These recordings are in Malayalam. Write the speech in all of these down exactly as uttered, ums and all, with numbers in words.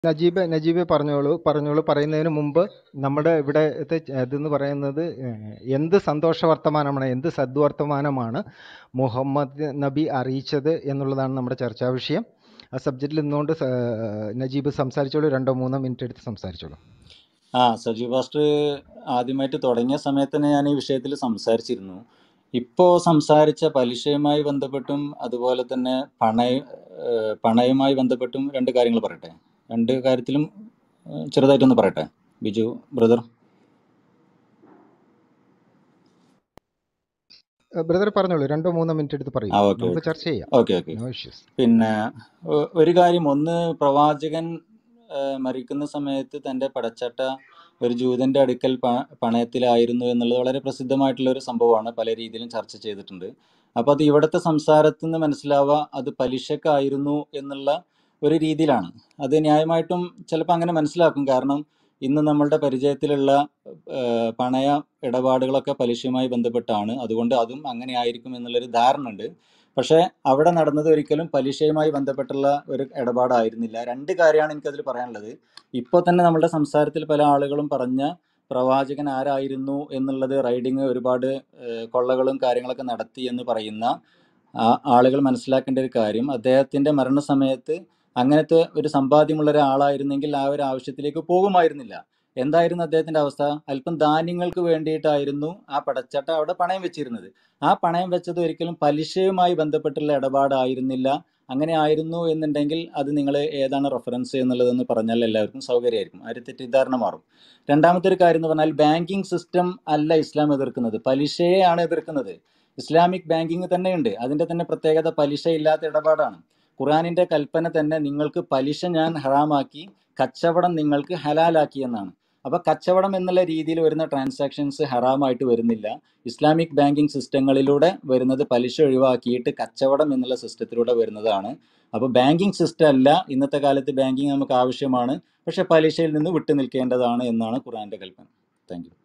നജീബ് നജീബ് പറഞ്ഞോളൂ പറഞ്ഞോളൂ പറയുന്നതിന് മുമ്പ് നമ്മുടെ ഇവിടെ ഇതെന്ന് പറയുന്നത് എന്ത് സന്തോഷ വർത്തമാനമാണ്, എന്ത് സദ്വർത്തമാനമാണ് മുഹമ്മദ് നബി അറിയിച്ചത് എന്നുള്ളതാണ് നമ്മുടെ ചർച്ചാ വിഷയം. ആ സബ്ജക്റ്റിൽ നിന്നുകൊണ്ട് നജീബ് സംസാരിച്ചോളൂ. രണ്ടോ മൂന്നോ മിനിറ്റ് എടുത്ത് സംസാരിച്ചോളൂ. ആ സജീവ് പാസ്റ്റർ ആദ്യമായിട്ട് തുടങ്ങിയ സമയത്ത് തന്നെ ഞാൻ ഈ വിഷയത്തിൽ സംസാരിച്ചിരുന്നു. ഇപ്പോൾ സംസാരിച്ച പലിശയുമായി ബന്ധപ്പെട്ടും അതുപോലെ തന്നെ പണയ പണയവുമായി ബന്ധപ്പെട്ടും രണ്ട് കാര്യങ്ങൾ പറയട്ടെ. രണ്ട് കാര്യത്തിലും ചെറുതായിട്ടൊന്ന് പറയട്ടെ ബിജു ബ്രദർ. ബ്രദർ പറഞ്ഞോളൂ, രണ്ടോ മൂന്നോ മിനിറ്റ് എടുത്ത് പറയും, ആ ഓക്കെ നമുക്ക് ചർച്ച ചെയ്യാം. ഓക്കെ ഓക്കെ പിന്നെ ഒരു കാര്യം, ഒന്ന് പ്രവാചകൻ മരിക്കുന്ന സമയത്ത് തൻ്റെ പടച്ചട്ട ഒരു ജൂതൻ്റെ അടുക്കൽ പ പണയത്തിലായിരുന്നു എന്നുള്ളത് വളരെ പ്രസിദ്ധമായിട്ടുള്ള ഒരു സംഭവമാണ്, പല രീതിയിലും ചർച്ച ചെയ്തിട്ടുണ്ട്. അപ്പോൾ അത് ഇവിടുത്തെ സംസാരത്തിൽ നിന്ന് മനസ്സിലാവുക അത് പലിശക്കായിരുന്നു എന്നുള്ള ഒരു രീതിയിലാണ്. അത് ന്യായമായിട്ടും ചിലപ്പോൾ അങ്ങനെ മനസ്സിലാക്കും. കാരണം ഇന്ന് നമ്മളുടെ പരിചയത്തിലുള്ള പണയ ഇടപാടുകളൊക്കെ പലിശയുമായി ബന്ധപ്പെട്ടാണ്. അതുകൊണ്ട് അതും അങ്ങനെ ആയിരിക്കും എന്നുള്ളൊരു ധാരണ ഉണ്ട്. പക്ഷേ അവിടെ നടന്നത് ഒരിക്കലും പലിശയുമായി ബന്ധപ്പെട്ടുള്ള ഒരു ഇടപാടായിരുന്നില്ല. രണ്ട് കാര്യമാണ് എനിക്കതിൽ പറയാനുള്ളത്. ഇപ്പോൾ തന്നെ നമ്മളുടെ സംസാരത്തിൽ പല ആളുകളും പറഞ്ഞ പ്രവാചകൻ ആരായിരുന്നു എന്നുള്ളത്, റൈഡിങ് ഒരുപാട് കൊള്ളകളും കാര്യങ്ങളൊക്കെ നടത്തി എന്ന് പറയുന്ന ആളുകൾ മനസ്സിലാക്കേണ്ട ഒരു കാര്യം, അദ്ദേഹത്തിൻ്റെ മരണസമയത്ത് അങ്ങനത്തെ ഒരു സമ്പാദ്യമുള്ള ഒരാളായിരുന്നെങ്കിൽ ആ ഒരു ആവശ്യത്തിലേക്ക് പോകുമായിരുന്നില്ല. എന്തായിരുന്നു അദ്ദേഹത്തിൻ്റെ അവസ്ഥ? അല്പം ധാന്യങ്ങൾക്ക് വേണ്ടിയിട്ടായിരുന്നു ആ പടച്ചട്ട അവിടെ പണയം വെച്ചിരുന്നത്. ആ പണയം വെച്ചത് ഒരിക്കലും പലിശയുമായി ബന്ധപ്പെട്ടുള്ള ഇടപാടായിരുന്നില്ല. അങ്ങനെ ആയിരുന്നു എന്നുണ്ടെങ്കിൽ അത് നിങ്ങൾ ഏതാണ് റെഫറൻസ് എന്നുള്ളതെന്ന് പറഞ്ഞാൽ എല്ലാവർക്കും സൗകര്യമായിരിക്കും, ആ ഒരു തെറ്റിദ്ധാരണ മാറും. രണ്ടാമത്തെ ഒരു കാര്യം എന്ന് പറഞ്ഞാൽ, ബാങ്കിങ് സിസ്റ്റം അല്ല ഇസ്ലാം എതിർക്കുന്നത്, പലിശയെയാണ് എതിർക്കുന്നത്. ഇസ്ലാമിക് ബാങ്കിങ് തന്നെയുണ്ട്, അതിൻ്റെ തന്നെ പ്രത്യേകത പലിശ ഇല്ലാത്ത ഇടപാടാണ്. ഖുർആനിൻ്റെ കൽപ്പന തന്നെ നിങ്ങൾക്ക് പലിശ ഞാൻ ഹറാമാക്കി, കച്ചവടം നിങ്ങൾക്ക് ഹലാലാക്കി എന്നാണ്. അപ്പോൾ കച്ചവടം എന്നുള്ള രീതിയിൽ വരുന്ന ട്രാൻസാക്ഷൻസ് ഹറാമായിട്ട് വരുന്നില്ല. ഇസ്ലാമിക് ബാങ്കിങ് സിസ്റ്റങ്ങളിലൂടെ വരുന്നത് പലിശ ഒഴിവാക്കിയിട്ട് കച്ചവടം എന്നുള്ള സിസ്റ്റത്തിലൂടെ വരുന്നതാണ്. അപ്പോൾ ബാങ്കിങ് സിസ്റ്റം അല്ല ഇന്നത്തെ കാലത്ത്. ബാങ്കിങ് നമുക്ക് ആവശ്യമാണ്, പക്ഷെ പലിശയിൽ നിന്ന് വിട്ടു നിൽക്കേണ്ടതാണ് എന്നാണ് ഖുർആന്റെ കൽപ്പന. Thank you.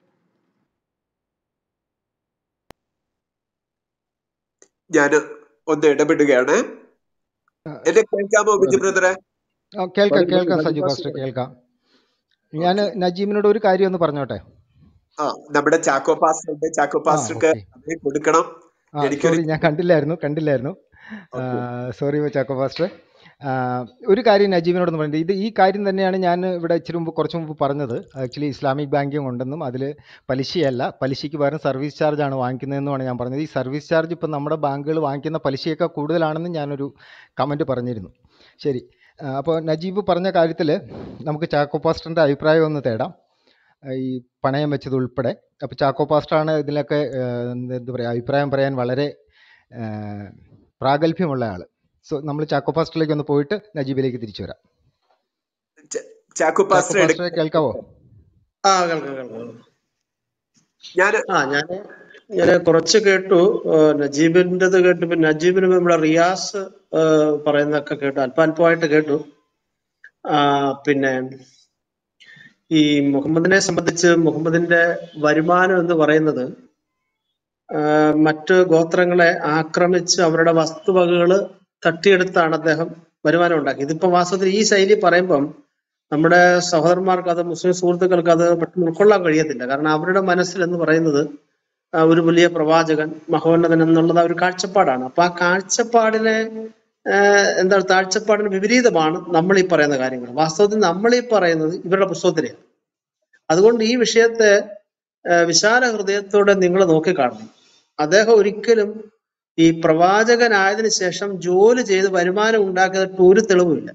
ഞാൻ ഒന്ന് ഇടപെടുകയാണ്. എന്നെ കേൾക്കാമോ ബിജു ബ്രദറെ? കേൾക്കാം കേൾക്കാം സജു പാസ്റ്റർ കേൾക്കാം. ഞാൻ നജീമിനോട് ഒരു കാര്യം ഒന്ന് പറഞ്ഞോട്ടെ. ആ നമ്മുടെ ചാക്കോ പാസ്റ്റർ ഉണ്ട്, ചാക്കോ പാസ്റ്റർക്ക് കൊടുക്കണം. സോറി, ഞാൻ കണ്ടില്ലായിരുന്നു കണ്ടില്ലായിരുന്നു സോറി ചാക്കോ പാസ്റ്റർ. ഒരു കാര്യം നജീമിനോടൊന്ന് പറയുന്നത്, ഇത് ഈ കാര്യം തന്നെയാണ് ഞാൻ ഇവിടെ ഇച്ചിരി മുമ്പ് കുറച്ച് മുമ്പ് പറഞ്ഞത്. ആക്ച്വലി ഇസ്ലാമിക് ബാങ്കിങ് ഉണ്ടെന്നും അതിൽ പലിശയല്ല, പലിശയ്ക്ക് പകരം സർവീസ് ചാർജാണ് വാങ്ങിക്കുന്നതെന്നുമാണ് ഞാൻ പറഞ്ഞത്. ഈ സർവീസ് ചാർജ് ഇപ്പം നമ്മുടെ ബാങ്കുകൾ വാങ്ങിക്കുന്ന പലിശയൊക്കെ കൂടുതലാണെന്ന് ഞാനൊരു കമൻറ്റ് പറഞ്ഞിരുന്നു. ശരി, അപ്പോൾ നജീബ് പറഞ്ഞ കാര്യത്തിൽ നമുക്ക് ചാക്കോ പാസ്റ്ററിൻ്റെ അഭിപ്രായം ഒന്ന് തേടാം, ഈ പണയം വെച്ചത് ഉൾപ്പെടെ. അപ്പോൾ ചാക്കോ പാസ്റ്ററാണ് ഇതിലൊക്കെ എന്താ പറയുക അഭിപ്രായം പറയാൻ വളരെ പ്രാഗൽഭ്യമുള്ള ആൾ. സോ നമ്മൾ ചാക്കോ പാസ്റ്ററിലേക്ക് ഒന്ന് പോയിട്ട് നജീബിലേക്ക് തിരിച്ചു വരാം. ചാക്കോ പാസ്റ്റർ കേൾക്കാവോ? ആ കേൾക്കാം കേൾക്കാം. ഞാൻ ആ ഞാൻ ഞാൻ കുറച്ച് കേട്ടു, നജീബിൻ്റെത് കേട്ടു. പിന്നെ നജീബിന് നമ്മുടെ റിയാസ് പറയുന്നതൊക്കെ കേട്ടു, അല്പ അല്പമായിട്ട് കേട്ടു. പിന്നെ ഈ മുഹമ്മദിനെ സംബന്ധിച്ച് മുഹമ്മദിന്റെ വരുമാനം എന്ന് പറയുന്നത് മറ്റു ഗോത്രങ്ങളെ ആക്രമിച്ച് അവരുടെ വസ്തുവകകൾ തട്ടിയെടുത്താണ് അദ്ദേഹം വരുമാനം ഉണ്ടാക്കി. ഇതിപ്പോ വാസ്തവത്തിൽ ഈ ശൈലി പറയുമ്പം നമ്മുടെ സഹോദരന്മാർക്ക്, അത് മുസ്ലിം സുഹൃത്തുക്കൾക്ക് അത് പെട്ടെന്ന് ഉൾക്കൊള്ളാൻ കഴിയത്തില്ല. കാരണം അവരുടെ മനസ്സിൽ എന്ന് പറയുന്നത് ഒരു വലിയ പ്രവാചകൻ, മഹോന്നതൻ എന്നുള്ളത് ഒരു കാഴ്ചപ്പാടാണ്. അപ്പൊ ആ കാഴ്ചപ്പാടിനെ എന്താണ് കാഴ്ചപ്പാടിന് വിപരീതമാണ് നമ്മൾ ഈ പറയുന്ന കാര്യങ്ങൾ. വാസ്തവത്തിൽ നമ്മൾ ഈ പറയുന്നത് ഇവരുടെ പുസ്തകത്തിലെയാണ്. അതുകൊണ്ട് ഈ വിഷയത്തെ വിശാല ഹൃദയത്തോടെ നിങ്ങൾ നോക്കിക്കാണണം. അദ്ദേഹം ഒരിക്കലും ഈ പ്രവാചകനായതിനു ശേഷം ജോലി ചെയ്ത് വരുമാനം ഉണ്ടാക്കിയിട്ട് ഒരു തെളിവുമില്ല.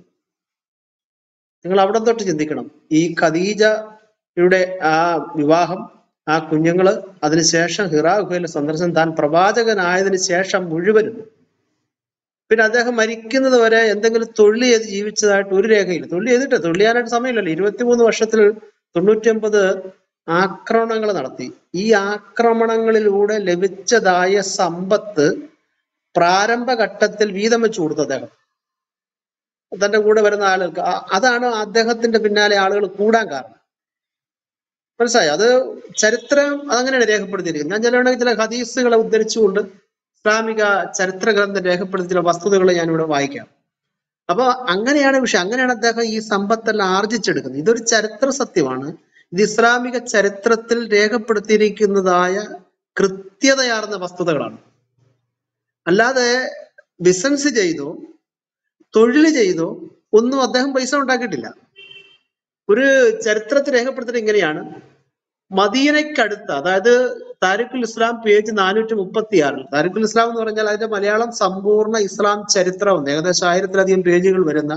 നിങ്ങൾ അവിടെ തൊട്ട് ചിന്തിക്കണം. ഈ ഖദീജയുടെ ആ വിവാഹം, ആ കുഞ്ഞുങ്ങള്, അതിനുശേഷം ഹിറാ ഗുഹയിലെ സന്ദർശനം, താൻ പ്രവാചകനായതിനു ശേഷം മുഴുവനും, പിന്നെ അദ്ദേഹം മരിക്കുന്നത് വരെ എന്തെങ്കിലും തൊഴിൽ ചെയ്ത് ജീവിച്ചതായിട്ട് ഒരു രേഖയില്ല. തൊഴിൽ ചെയ്തിട്ട് തൊഴിൽ ചെയ്യാനായിട്ട് സമയമില്ലല്ലോ. ഇരുപത്തിമൂന്ന് വർഷത്തിൽ തൊണ്ണൂറ്റി ഒമ്പത് ആക്രമണങ്ങൾ നടത്തി. ഈ ആക്രമണങ്ങളിലൂടെ ലഭിച്ചതായ സമ്പത്ത് പ്രാരംഭഘട്ടത്തിൽ വീതം വെച്ചു കൊടുത്തു അദ്ദേഹം തന്റെ കൂടെ വരുന്ന ആളുകൾക്ക്. അതാണ് അദ്ദേഹത്തിന്റെ പിന്നാലെ ആളുകൾ കൂടാൻ കാരണം. മനസ്സിലായി? അത് ചരിത്രം അതങ്ങനെയാണ് രേഖപ്പെടുത്തിയിരിക്കുന്നത്. ഞാൻ ചില ചില ഹദീസുകളെ ഉദ്ധരിച്ചുകൊണ്ട് ഇസ്ലാമിക ചരിത്ര ഗ്രന്ഥം രേഖപ്പെടുത്തിയ ചില വസ്തുതകൾ ഞാനിവിടെ വായിക്കാം. അപ്പൊ അങ്ങനെയാണ് വിഷയം. അങ്ങനെയാണ് അദ്ദേഹം ഈ സമ്പത്തെല്ലാം ആർജിച്ചെടുക്കുന്നത്. ഇതൊരു ചരിത്ര സത്യമാണ്. ഇത് ഇസ്ലാമിക ചരിത്രത്തിൽ രേഖപ്പെടുത്തിയിരിക്കുന്നതായ കൃത്യതയാർന്ന വസ്തുതകളാണ്. അല്ലാതെ ബിസിനസ് ചെയ്തോ തൊഴിൽ ചെയ്തോ ഒന്നും അദ്ദേഹം പൈസ ഉണ്ടാക്കിയിട്ടില്ല. ഒരു ചരിത്രത്തിൽ രേഖപ്പെടുത്തിയിട്ട് ഇങ്ങനെയാണ്, മദീനയ്ക്കടുത്ത്, അതായത് താരിഖുൽ ഇസ്ലാം പേജ് നാനൂറ്റി മുപ്പത്തി ആറിൽ, താരിഖുൽ ഇസ്ലാം എന്ന് പറഞ്ഞാൽ അതിന്റെ മലയാളം സമ്പൂർണ്ണ ഇസ്ലാം ചരിത്രം, ഏകദേശം ആയിരത്തിലധികം പേജുകൾ വരുന്ന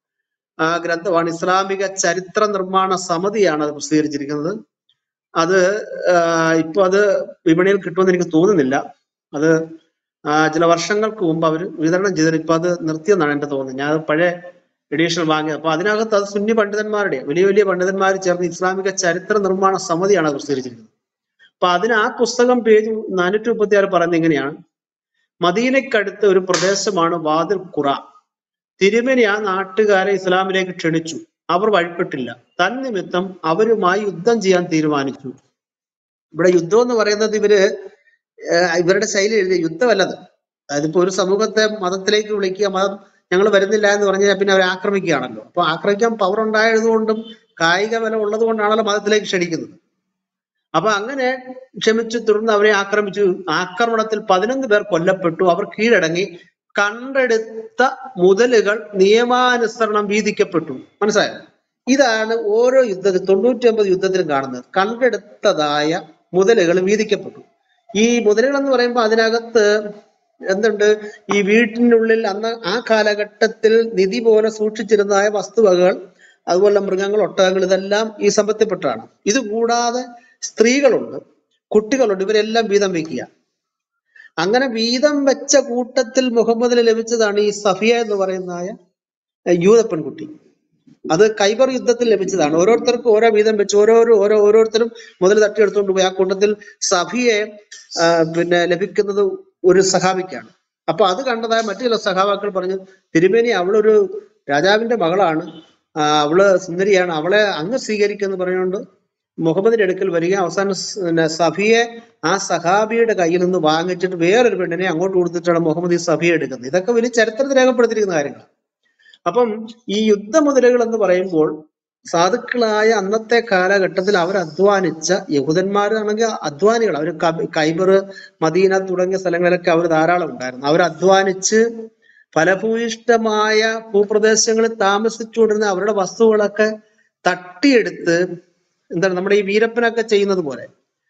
ആ ഗ്രന്ഥമാണ്. ഇസ്ലാമിക ചരിത്ര നിർമ്മാണ സമിതിയാണ് അത് പ്രസിദ്ധീകരിച്ചിരിക്കുന്നത്. അത് ഇപ്പൊ അത് വിപണിയിൽ കിട്ടുമെന്ന് എനിക്ക് തോന്നുന്നില്ല. അത് ചില വർഷങ്ങൾക്ക് മുമ്പ് അവർ വിതരണം ചെയ്തിട്ട് ഇപ്പൊ അത് നിർത്തിയെന്നാണ് എന്റെ തോന്നുന്നത്. ഞാൻ പഴയ എഡീഷൻ വാങ്ങിയത്. അപ്പൊ അതിനകത്ത് അത് സുന്നി പണ്ഡിതന്മാരുടെ വലിയ വലിയ പണ്ഡിതന്മാർ ചേർന്ന് ഇസ്ലാമിക ചരിത്ര നിർമ്മാണ സമിതിയാണ് അത് പ്രസിദ്ധീകരിച്ചിരിക്കുന്നത്. അപ്പൊ അതിന് ആ പുസ്തകം പേജ് നാനൂറ്റി മുപ്പത്തി ആറ് പറയുന്നത് ഇങ്ങനെയാണ്, മദീനയ്ക്കടുത്ത ഒരു പ്രദേശമാണ് വാദിൽ ഖുറ. തിരുമേനി ആ നാട്ടുകാരെ ഇസ്ലാമിലേക്ക് ക്ഷണിച്ചു. അവർ വഴിപ്പെട്ടില്ല. തന്നിമിത്തം അവരുമായി യുദ്ധം ചെയ്യാൻ തീരുമാനിച്ചു. ഇവിടെ യുദ്ധം എന്ന് പറയുന്നത് ഇവര് ഇവരുടെ ശൈലി എഴുതിയ യുദ്ധമല്ലത്. അതായത് ഇപ്പൊ ഒരു സമൂഹത്തെ മതത്തിലേക്ക് വിളിക്കുക, മതം ഞങ്ങൾ വരുന്നില്ല എന്ന് പറഞ്ഞാൽ പിന്നെ അവരെ ആക്രമിക്കുകയാണല്ലോ. അപ്പൊ ആക്രമിക്കാൻ പവർ ഉണ്ടായതുകൊണ്ടും കായിക ബലം ഉള്ളത് കൊണ്ടാണല്ലോ മതത്തിലേക്ക് ക്ഷണിക്കുന്നത്. അപ്പൊ അങ്ങനെ ക്ഷമിച്ചു തുടർന്ന് അവരെ ആക്രമിച്ചു. ആക്രമണത്തിൽ പതിനൊന്ന് പേർ കൊല്ലപ്പെട്ടു. അവർ കീഴടങ്ങി. കണ്ടെടുത്ത മുതലുകൾ നിയമാനുസരണം വീതിക്കപ്പെട്ടു. മനസ്സിലായോ? ഇതാണ് ഓരോ യുദ്ധത്തിൽ തൊണ്ണൂറ്റി ഒമ്പത് യുദ്ധത്തിലും കാണുന്നത്. കണ്ടെടുത്തതായ മുതലുകൾ വീതിക്കപ്പെട്ടു. ഈ മുതലുകൾ എന്ന് പറയുമ്പോൾ അതിനകത്ത് എന്തുണ്ട്? ഈ വീട്ടിനുള്ളിൽ അന്ന് ആ കാലഘട്ടത്തിൽ നിധി പോലെ സൂക്ഷിച്ചിരുന്നതായ വസ്തുവകകൾ, അതുപോലെ മൃഗങ്ങൾ, ഒട്ടകങ്ങൾ, ഇതെല്ലാം ഈ സമ്പത്തിൽപ്പെട്ടാണ്. ഇത് കൂടാതെ സ്ത്രീകളുണ്ട്, കുട്ടികളുണ്ട്, ഇവരെല്ലാം വീതം വയ്ക്കുക. അങ്ങനെ വീതം വെച്ച കൂട്ടത്തിൽ മുഹമ്മദിന് ലഭിച്ചതാണ് ഈ സഫിയ എന്ന് പറയുന്നതായ യൂത പെൺകുട്ടി. അത് ഖൈബർ യുദ്ധത്തിൽ ലഭിച്ചതാണ്. ഓരോരുത്തർക്കും ഓരോ വീതം വെച്ച് ഓരോരോ ഓരോ ഓരോരുത്തരും മുതൽ തട്ടിയെടുത്തുകൊണ്ട് പോയി. ആ കൂട്ടത്തിൽ സഫിയെ പിന്നെ ലഭിക്കുന്നത് ഒരു സഹാബിക്കാണ്. അപ്പൊ അത് കണ്ടതായ മറ്റു ചില സഹാബാക്കൾ പറഞ്ഞു, തിരുമേനി അവളൊരു രാജാവിന്റെ മകളാണ്, അവള് സുന്ദരിയാണ്, അവളെ അങ്ങ് സ്വീകരിക്കുമെന്ന് പറഞ്ഞുകൊണ്ട് മുഹമ്മദിന്റെ അടുക്കൽ വരിക. അവസാനം സഫിയെ ആ സഹാബിയുടെ കയ്യിൽ നിന്ന് വാങ്ങിച്ചിട്ട് വേറൊരു പെണ്ണിനെ അങ്ങോട്ട് കൊടുത്തിട്ടാണ് മുഹമ്മദ് ഈ സഫിയെ എടുക്കുന്നത്. ഇതൊക്കെ വലിയ ചരിത്രത്തിൽ രേഖപ്പെടുത്തിയിരിക്കുന്ന കാര്യങ്ങൾ. അപ്പം ഈ യുദ്ധമുതലുകൾ എന്ന് പറയുമ്പോൾ സാധുക്കളായ അന്നത്തെ കാലഘട്ടത്തിൽ അവർ അധ്വാനിച്ച യഹൂദന്മാരാണെങ്കിൽ അധ്വാനികൾ, അവർ ഖൈബർ, മദീന തുടങ്ങിയ സ്ഥലങ്ങളിലൊക്കെ അവർ ധാരാളം ഉണ്ടായിരുന്നു. അവർ അധ്വാനിച്ച് ഫലഭൂയിഷ്ടമായ ഭൂപ്രദേശങ്ങളിൽ താമസിച്ചുകൊണ്ടിരുന്ന അവരുടെ വസ്തുക്കളൊക്കെ തട്ടിയെടുത്ത്, എന്താണ് നമ്മുടെ ഈ വീരപ്പനൊക്കെ ചെയ്യുന്നത് പോലെ,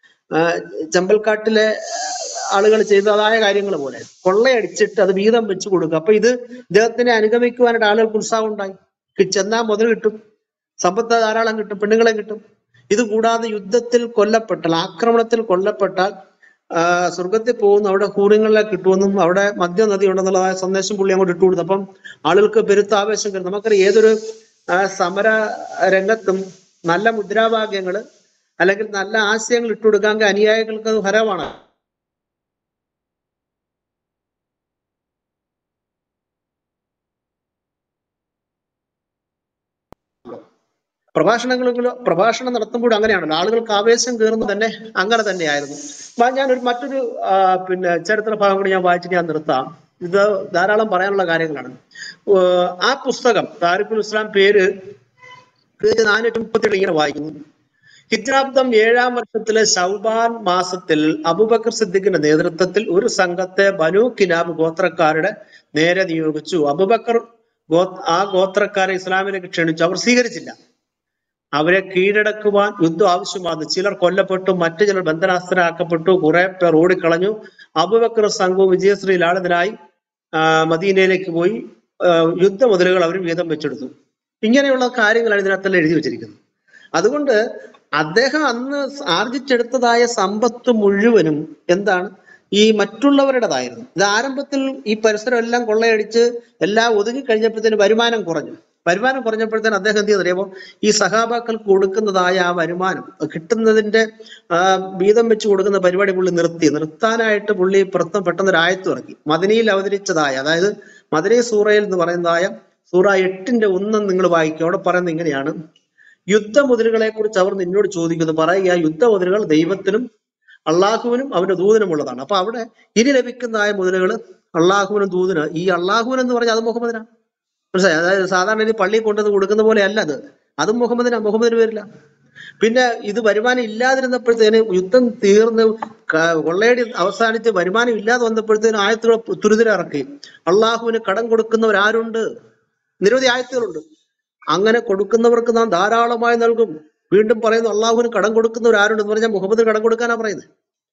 ചമ്പൽക്കാട്ടിലെ ആളുകൾ ചെയ്തതായ കാര്യങ്ങൾ പോലെ കൊള്ളയടിച്ചിട്ട് അത് വീതം വെച്ച് കൊടുക്കുക. അപ്പൊ ഇത് ഇദ്ദേഹത്തിനെ അനുഗമിക്കുവാനായിട്ട് ആളുകൾക്ക് ഉത്സാഹം ഉണ്ടായി. ചെന്നാൽ മുതൽ കിട്ടും, സമ്പത്ത് ധാരാളം കിട്ടും, പെണ്ണുങ്ങളെ കിട്ടും. ഇത് കൂടാതെ യുദ്ധത്തിൽ കൊല്ലപ്പെട്ടാൽ, ആക്രമണത്തിൽ കൊല്ലപ്പെട്ടാൽ സ്വർഗത്തിൽ പോകുന്നു, അവിടെ ഹൂറിങ്ങളിലെ കിട്ടുമെന്നും അവിടെ മദ്യനദി ഉണ്ടെന്നുള്ളതായ സന്ദേശം പുള്ളി അങ്ങോട്ട് ഇട്ടു കൊടുത്തു. അപ്പം ആളുകൾക്ക് പെരുത്ത ആവേശം കയറി. നമുക്കറിയാം ഏതൊരു സമര രംഗത്തും നല്ല മുദ്രാവാക്യങ്ങൾ അല്ലെങ്കിൽ നല്ല ആശയങ്ങൾ ഇട്ടുകൊടുക്കാൻ അനുയായികൾക്ക് അത് ഹരമാണ്. പ്രഭാഷണങ്ങളിൽ പ്രഭാഷണം നടത്തുമ്പോൾ അങ്ങനെയാണല്ലോ, ആളുകൾക്ക് ആവേശം കയറുന്നത് തന്നെ അങ്ങനെ തന്നെയായിരുന്നു. ഞാനൊരു മറ്റൊരു പിന്നെ ചരിത്ര ഭാഗം കൂടി ഞാൻ വായിച്ചിട്ട് ഞാൻ നിർത്താം. ഇത് ധാരാളം പറയാനുള്ള കാര്യങ്ങളാണ്. ആ പുസ്തകം താരിഖുൽ ഇസ്ലാം പേര് നാനൂറ്റി മുപ്പത്തി ഇങ്ങനെ വായിക്കുന്നു. ഹിജ്റാബ്ദം ഏഴാം വർഷത്തിലെ ശൗബാൻ മാസത്തിൽ അബൂബക്കർ സിദ്ദീഖിന്റെ നേതൃത്വത്തിൽ ഒരു സംഘത്തെ ബനൂ കിനാബ് ഗോത്രക്കാരുടെ നേരെ നിയോഗിച്ചു. അബൂബക്കർ ഗോ ആ ഗോത്രക്കാരെ ഇസ്ലാമിലേക്ക് ക്ഷണിച്ചു. അവർ സ്വീകരിച്ചില്ല. അവരെ കീഴടക്കുവാൻ യുദ്ധം ആവശ്യമായിരുന്നു. ചിലർ കൊല്ലപ്പെട്ടു, മറ്റു ചിലർ ബന്ധനാസ്ഥരാക്കപ്പെട്ടു, കുറെ പേർ ഓടിക്കളഞ്ഞു. അബൂബക്കർ സംഘവും വിജയശ്രീ ലാളിതനായി മദീനയിലേക്ക് പോയി. യുദ്ധ മുതലുകൾ അവർ വീതം വെച്ചെടുത്തു. ഇങ്ങനെയുള്ള കാര്യങ്ങളാണ് ഇതിനകത്തെല്ലാം എഴുതി വെച്ചിരിക്കുന്നത്. അതുകൊണ്ട് അദ്ദേഹം അന്ന് ആർജിച്ചെടുത്തതായ സമ്പത്ത് മുഴുവനും എന്താണ്, ഈ മറ്റുള്ളവരുടേതായിരുന്നു. ഇത് ആരംഭത്തിൽ ഈ പരിസരം എല്ലാം കൊള്ളയടിച്ച് എല്ലാം ഒതുങ്ങി കഴിഞ്ഞപ്പോഴത്തേന് വരുമാനം കുറഞ്ഞു. വരുമാനം കുറഞ്ഞപ്പോഴത്തേന് അദ്ദേഹം എന്ത് ചെയ്തറിയുമ്പോൾ ഈ സഹാബാക്കൾക്ക് കൊടുക്കുന്നതായ ആ വരുമാനം കിട്ടുന്നതിന്റെ വീതം വെച്ച് കൊടുക്കുന്ന പരിപാടി പുള്ളി നിർത്തി. നിർത്താനായിട്ട് പുള്ളി പുറത്ത് പെട്ടെന്ന് ഒരു ആയത്ത് ഇറക്കി. മദനിയിൽ അവതരിച്ചതായ, അതായത് മദനി സൂറയിൽ എന്ന് പറയുന്നതായ സൂറ എട്ടിന്റെ ഒന്നും നിങ്ങൾ വായിക്കും. അവിടെ പറയുന്നത് ഇങ്ങനെയാണ്, യുദ്ധമുതലുകളെ കുറിച്ച് അവർ നിന്നോട് ചോദിക്കുന്നത് പറയുക, യുദ്ധമുതലുകൾ ദൈവത്തിനും അള്ളാഹുവിനും അവന്റെ ദൂതനും ഉള്ളതാണ്. അപ്പൊ അവിടെ ഇനി ലഭിക്കുന്നതായ മുതലുകൾ അള്ളാഹുവിനും ദൂതന്, ഈ അള്ളാഹുവിൻ എന്ന് പറഞ്ഞാൽ അത് മുഹമ്മദിനാണ്. മനസ്സിലായി? അതായത് സാധാരണ ഇത് പള്ളിയിൽ കൊണ്ടുവന്ന് കൊടുക്കുന്ന പോലെ അല്ല അത്. അതും മുഹമ്മദിന് മുഹമ്മദിന് വരില്ല. പിന്നെ ഇത് വരുമാനം ഇല്ലാതിരുന്നപ്പോഴത്തേന് യുദ്ധം തീർന്ന് കൊള്ളയടി അവസാനിച്ച് വരുമാനം ഇല്ലാതെ വന്നപ്പോഴത്തേന് ആയത്തുകൾ തുരിതര ഇറക്കി. അള്ളാഹുവിന് കടം കൊടുക്കുന്നവരാരുണ്ട്? നിരവധി ആയത്തുകളുണ്ട്. അങ്ങനെ കൊടുക്കുന്നവർക്ക് നാം ധാരാളമായി നൽകും. വീണ്ടും പറയുന്നു അള്ളാഹുവിന് കടം കൊടുക്കുന്നവരാരുണ്ടെന്ന് പറഞ്ഞാൽ മുഹമ്മദിന് കടം കൊടുക്കാനാ പറയുന്നത്.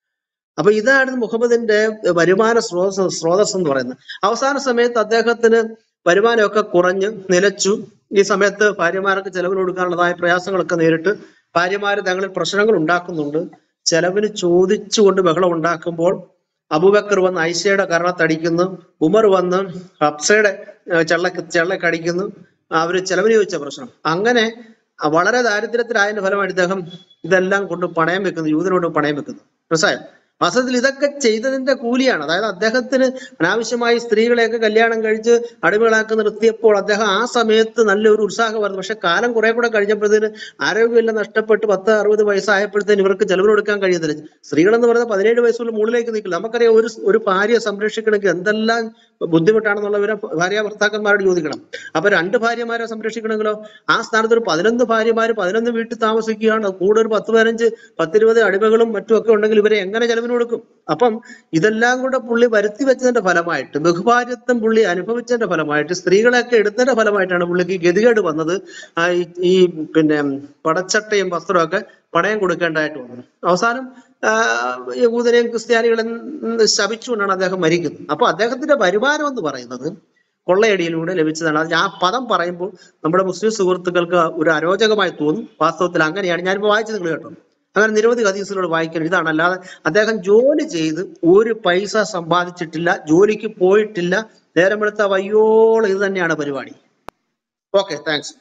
അപ്പൊ ഇതാണ് മുഹമ്മദിന്റെ വരുമാന സ്രോതസ് സ്രോതസ് എന്ന് പറയുന്നത്. അവസാന സമയത്ത് അദ്ദേഹത്തിന് വരുമാനമൊക്കെ കുറഞ്ഞ് നിലച്ചു. ഈ സമയത്ത് ഭാര്യമാർക്ക് ചെലവിന് കൊടുക്കാനുള്ളതായ പ്രയാസങ്ങളൊക്കെ നേരിട്ട് ഭാര്യമാര് തങ്ങളിൽ പ്രശ്നങ്ങൾ ഉണ്ടാക്കുന്നുണ്ട്. ചെലവിന് ചോദിച്ചുകൊണ്ട് ബഹളം ഉണ്ടാക്കുമ്പോൾ അബൂബക്കർ വന്ന് ഐഷയുടെ കരണത്തടിക്കുന്നു, ഉമർ വന്ന് ഹബ്സയുടെ ചെള്ളക്ക് ചെള്ളക്കടിക്കുന്നു. അവര് ചെലവിന് ചോദിച്ച പ്രശ്നം. അങ്ങനെ വളരെ ദാരിദ്ര്യത്തിലായതിന്റെ ഫലമായിട്ട് ഇദ്ദേഹം ഇതെല്ലാം കൊണ്ട് പണയം വെക്കുന്നു, യൂതനോട് പണയം വെക്കുന്നു. മനസ്സിലായോ? വാസ്തവത്തിൽ ഇതൊക്കെ ചെയ്തതിന്റെ കൂലിയാണ്. അതായത് അദ്ദേഹത്തിന് അനാവശ്യമായി സ്ത്രീകളെയൊക്കെ കല്യാണം കഴിച്ച് അടിമകളാക്കി നിർത്തിയപ്പോൾ അദ്ദേഹം ആ സമയത്ത് നല്ലൊരു ഉത്സാഹമായിരുന്നു. പക്ഷെ കാലം കുറെ കൂടെ കഴിഞ്ഞപ്പോഴത്തേന് ആരോഗ്യമെല്ലാം നഷ്ടപ്പെട്ട് പത്ത് അറുപത് വയസ്സായപ്പോഴത്തേന് ഇവർക്ക് ചെലവിന് കൊടുക്കാൻ കഴിയത്തില്ല. സ്ത്രീകളെന്ന് പറയുന്നത് പതിനേഴ് വയസ്സുള്ള മുകളിലേക്ക് നിൽക്കില്ല. നമുക്കറിയാം ഒരു ഒരു ഭാര്യയെ സംരക്ഷിക്കണമെങ്കിൽ എന്തെല്ലാം ബുദ്ധിമുട്ടാണെന്നുള്ളവരെ ഭാര്യ ഭർത്താക്കന്മാരോട് ചോദിക്കണം. അപ്പൊ രണ്ട് ഭാര്യമാരെ സംരക്ഷിക്കണമെങ്കിലോ ആ സ്ഥാനത്ത് ഒരു പതിനൊന്ന് ഭാര്യമാര് പതിനൊന്ന് വീട്ടിൽ താമസിക്കുകയാണ്. കൂടെ ഒരു പത്ത് പതിനഞ്ച് പത്തിരുപത് അടിമകളും മറ്റും ഒക്കെ ഉണ്ടെങ്കിൽ ഇവരെ എങ്ങനെ ചെലവിന് കൊടുക്കും? അപ്പം ഇതെല്ലാം കൂടെ പുള്ളി വരുത്തി വെച്ചതിന്റെ ഫലമായിട്ട്, ബഹുഭാര്യത്വം പുള്ളി അനുഭവിച്ചതിന്റെ ഫലമായിട്ട്, സ്ത്രീകളെയൊക്കെ എടുത്തതിന്റെ ഫലമായിട്ടാണ് പുള്ളിക്ക് ഗതികേട് വന്നത്. ഈ പിന്നെ പടച്ചട്ടയും വസ്ത്രവും ഒക്കെ പണയം കൊടുക്കേണ്ടതായിട്ട് വന്നത്. അവസാനം യഹൂദരെയും ക്രിസ്ത്യാനികളെയും ശപിച്ചുകൊണ്ടാണ് അദ്ദേഹം മരിക്കുന്നത്. അപ്പൊ അദ്ദേഹത്തിന്റെ വരുമാനം എന്ന് പറയുന്നത് കൊള്ളയടിയിലൂടെ ലഭിച്ചതാണ്. അത് ആ പദം പറയുമ്പോൾ നമ്മുടെ മുസ്ലിം സുഹൃത്തുക്കൾക്ക് ഒരു അരോചകമായി തോന്നും. വാസ്തവത്തിൽ അങ്ങനെയാണ്. ഞാനിപ്പോൾ വായിച്ചത് നിങ്ങൾ കേട്ടോ. അങ്ങനെ നിരവധി ഹദീസുകൾ വായിക്കണം. ഇതാണ്. അല്ലാതെ അദ്ദേഹം ജോലി ചെയ്ത് ഒരു പൈസ സമ്പാദിച്ചിട്ടില്ല, ജോലിക്ക് പോയിട്ടില്ല, നേരം വെളുത്ത വയ്യോളം ഇത് തന്നെയാണ് പരിപാടി. Okay, thanks.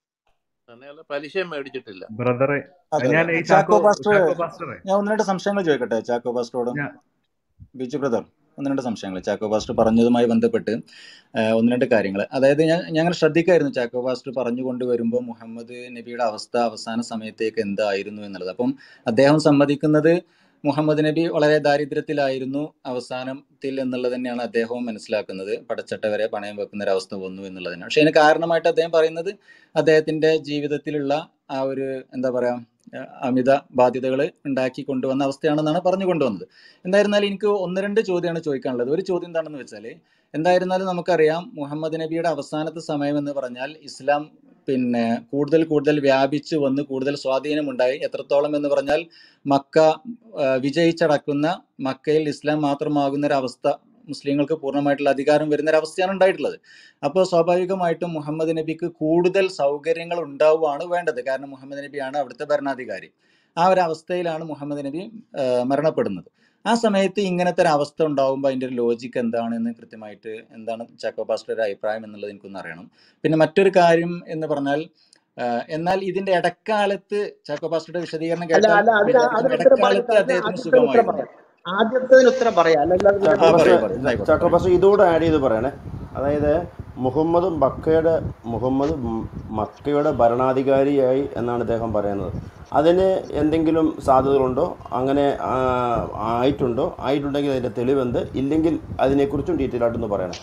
പലിശയും മേടിച്ചിട്ടില്ല ബ്രദറെ. ഞാൻ ചാക്കോ പാസ്റ്റർ, ഞാൻ ഒന്ന് രണ്ട് സംശയങ്ങൾ ചോദിക്കട്ടെ ചാക്കോ പാസ്റ്ററോട്. ബിജു ബ്രദർ, ഒന്ന് രണ്ട് സംശയങ്ങൾ ചാക്കോ പാസ്റ്റർ പറഞ്ഞതുമായി ബന്ധപ്പെട്ട് ഒന്ന് രണ്ട് കാര്യങ്ങൾ. അതായത് ഞാൻ ഞങ്ങൾ ശ്രദ്ധിക്കായിരുന്നു ചാക്കോ പാസ്റ്റർ പറഞ്ഞുകൊണ്ട് വരുമ്പോൾ മുഹമ്മദ് നബിയുടെ അവസ്ഥ അവസാന സമയത്തേക്ക് എന്തായിരുന്നു എന്നുള്ളത്. അപ്പം അദ്ദേഹം സമ്മതിക്കുന്നത് മുഹമ്മദ് നബി വളരെ ദാരിദ്ര്യത്തിലായിരുന്നു അവസാനത്തിൽ എന്നുള്ളത് തന്നെയാണ് അദ്ദേഹവും മനസ്സിലാക്കുന്നത്. പടച്ചട്ട വരെ പണയം വെക്കുന്ന ഒരവസ്ഥ വന്നു എന്നുള്ളത് തന്നെയാണ്. പക്ഷെ അതിന് കാരണമായിട്ട് അദ്ദേഹം പറയുന്നത് അദ്ദേഹത്തിന്റെ ജീവിതത്തിലുള്ള ആ ഒരു എന്താ പറയാ അമിത ബാധ്യതകൾ ഉണ്ടാക്കി കൊണ്ടുവന്ന അവസ്ഥയാണെന്നാണ് പറഞ്ഞു കൊണ്ടുവന്നത്. എന്തായിരുന്നാലും എനിക്ക് ഒന്ന് രണ്ട് ചോദ്യമാണ് ചോദിക്കാനുള്ളത്. ഒരു ചോദ്യം എന്താണെന്ന് വെച്ചാൽ, എന്തായിരുന്നാലും നമുക്കറിയാം മുഹമ്മദ് നബിയുടെ അവസാനത്തെ സമയം എന്ന് പറഞ്ഞാൽ ഇസ്ലാം പിന്നെ കൂടുതൽ കൂടുതൽ വ്യാപിച്ചു വന്ന് കൂടുതൽ സ്വാധീനമുണ്ടായി. എത്രത്തോളം എന്ന് പറഞ്ഞാൽ മക്ക വിജയിച്ചടക്കുന്ന മക്കയിൽ ഇസ്ലാം മാത്രമാകുന്ന ഒരവസ്ഥ, മുസ്ലിങ്ങൾക്ക് പൂർണ്ണമായിട്ടുള്ള അധികാരം വരുന്ന ഒരവസ്ഥയാണ് ഉണ്ടായിട്ടുള്ളത്. അപ്പോൾ സ്വാഭാവികമായിട്ടും മുഹമ്മദ് നബിക്ക് കൂടുതൽ സൗകര്യങ്ങൾ ഉണ്ടാവുകയാണ് വേണ്ടത്. കാരണം മുഹമ്മദ് നബിയാണ് അവിടുത്തെ ഭരണാധികാരി. ആ ഒരു അവസ്ഥയിലാണ് മുഹമ്മദ് നബി മരണപ്പെടുന്നത്. ആ സമയത്ത് ഇങ്ങനത്തെ ഒരു അവസ്ഥ ഉണ്ടാകുമ്പോൾ അതിൻ്റെ ഒരു ലോജിക്ക് എന്താണെന്ന് കൃത്യമായിട്ട് എന്താണ് ചാക്കോ പാസ്റ്ററുടെ അഭിപ്രായം എന്നുള്ളത് എനിക്കൊന്ന് അറിയണം. പിന്നെ മറ്റൊരു കാര്യം എന്ന് പറഞ്ഞാൽ, എന്നാൽ ഇതിന്റെ ഇടക്കാലത്ത് ചാക്കോ പാസ്റ്ററുടെ വിശദീകരണം കേട്ടാൽ ഇടക്കാലത്ത് അദ്ദേഹത്തിന് സുഖമായിരുന്നു. ആദ്യത്തേതിന് ഉത്തരം പറയാം. ചാക്കോ പാസ്റ്റർ ഇതോടെ ആഡ് ചെയ്ത് പറയണേ. അതായത് മുഹമ്മദ് മക്കയുടെ മുഹമ്മദ് മക്കയുടെ ഭരണാധികാരിയായി എന്നാണ് അദ്ദേഹം പറയുന്നത്. അതിന് എന്തെങ്കിലും സാധ്യതകളുണ്ടോ? അങ്ങനെ ആയിട്ടുണ്ടോ? ആയിട്ടുണ്ടെങ്കിൽ അതിന്റെ തെളിവെന്ത്? ഇല്ലെങ്കിൽ അതിനെക്കുറിച്ചും ഡീറ്റെയിൽ ആയിട്ടൊന്ന് പറയണം.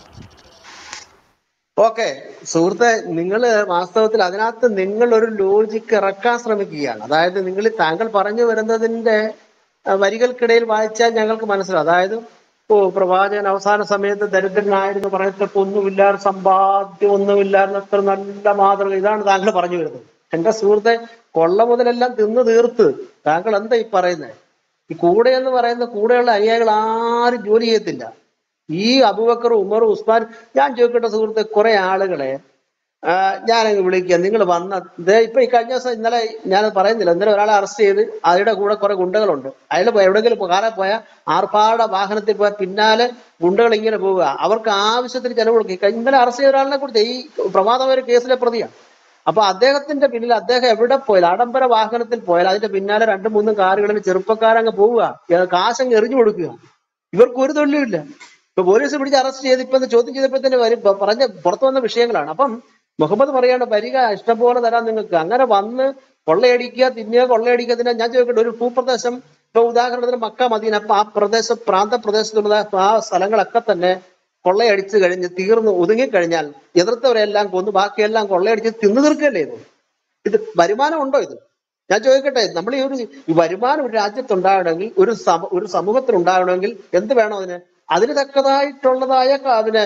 ഓക്കെ സുഹൃത്തെ, നിങ്ങള് വാസ്തവത്തിൽ അതിനകത്ത് നിങ്ങൾ ഒരു ലോജിക്ക് ഇറക്കാൻ ശ്രമിക്കുകയാണ്. അതായത് നിങ്ങൾ താങ്കൾ പറഞ്ഞു വരുന്നതിന്റെ വരികൾക്കിടയിൽ വായിച്ചാൽ ഞങ്ങൾക്ക് മനസ്സിലാവും. അതായത് ഓ പ്രവാചകൻ അവസാന സമയത്ത് ദരിദ്രനായിരുന്നു, പറയത്തക്ക ഒന്നുമില്ലാതെ സമ്പാദ്യം ഒന്നുമില്ലായിരുന്നു, അത്ര നല്ല മാതൃക, ഇതാണ് താങ്കൾ പറഞ്ഞു വരുന്നത്. എന്റെ സുഹൃത്തെ, കൊള്ള മുതലെല്ലാം തിന്ന് തീർത്ത് താങ്കൾ എന്താ ഈ പറയുന്നത്? ഈ കൂടെ എന്ന് പറയുന്ന കൂടെയുള്ള അനുയായികൾ ആരും ജോലി ചെയ്യത്തില്ല. ഈ അബൂബക്കർ, ഉമർ, ഉസ്മാൻ, ഞാൻ ചോദിക്കട്ടെ സുഹൃത്തെ, കുറെ ആളുകളെ ഞാനങ്ങ് വിളിക്കുക, നിങ്ങൾ വന്ന ഇപ്പൊ ഈ കഴിഞ്ഞ ദിവസം ഇന്നലെ ഞാൻ പറയുന്നില്ല, ഇന്നലെ ഒരാളെ അറസ്റ്റ് ചെയ്ത് അതിയുടെ കൂടെ കുറെ ഗുണ്ടകളുണ്ട്. അയാൾ എവിടെയെങ്കിലും കാറെ പോയാൽ ആർപ്പാട വാഹനത്തിൽ പോയാൽ പിന്നാലെ ഗുണ്ടകൾ ഇങ്ങനെ പോവുക, അവർക്ക് ആവശ്യത്തിന് ചെലവ് കൊടുക്കുക. ഇന്നലെ അറസ്റ്റ് ചെയ്ത ഒരാളിനെ കുറിച്ച് ഈ പ്രമാദം ഒരു കേസിലെ പ്രതിയാണ്. അപ്പൊ അദ്ദേഹത്തിന്റെ പിന്നിൽ അദ്ദേഹം എവിടെ പോയാൽ ആഡംബര വാഹനത്തിൽ പോയാൽ അതിന്റെ പിന്നാലെ രണ്ടും മൂന്നും കാറുകളിൽ ചെറുപ്പക്കാരങ്ങ് പോവുക, കാശങ്ങ് എറിഞ്ഞു കൊടുക്കുക. ഇവർക്ക് ഒരു തൊഴിലുമില്ല. ഇപ്പൊ പോലീസ് പിടിച്ച് അറസ്റ്റ് ചെയ്ത് ഇപ്പൊ ചോദ്യം ചെയ്തപ്പോ തന്നെ വരും പറഞ്ഞ പുറത്തു വന്ന വിഷയങ്ങളാണ്. അപ്പം മുഹമ്മദ് പറയാണ്, വരിക, ഇഷ്ടംപോലെ തരാം നിങ്ങൾക്ക്. അങ്ങനെ വന്ന് കൊള്ളയടിക്കുക, തിന്നുക, കൊള്ളയടിക്കുക. തിന്നാ ഞാൻ ചോദിക്കട്ടെ, ഒരു ഭൂപ്രദേശം ഇപ്പൊ ഉദാഹരണത്തിന് മക്ക, മദീന, അപ്പൊ ആ പ്രദേശം പ്രാന്തപ്രദേശത്തുള്ള ആ സ്ഥലങ്ങളൊക്കെ തന്നെ കൊള്ളയടിച്ച് കഴിഞ്ഞ് തീർന്ന് ഒതുങ്ങിക്കഴിഞ്ഞാൽ എതിർത്തവരെല്ലാം കൊന്ന് ബാക്കിയെല്ലാം കൊള്ളയടിച്ച് തിന്നു തീർക്കല്ലേ ഇത്? ഇത് വരുമാനം ഉണ്ടോ ഇത്? ഞാൻ ചോദിക്കട്ടെ, നമ്മൾ ഈ ഒരു ഈ വരുമാനം ഒരു രാജ്യത്തുണ്ടാകണമെങ്കിൽ, ഒരു സമ ഒരു സമൂഹത്തിൽ ഉണ്ടാകണമെങ്കിൽ എന്ത് വേണം അതിന്? അതിന് തക്കതായിട്ടുള്ളതായ അതിന്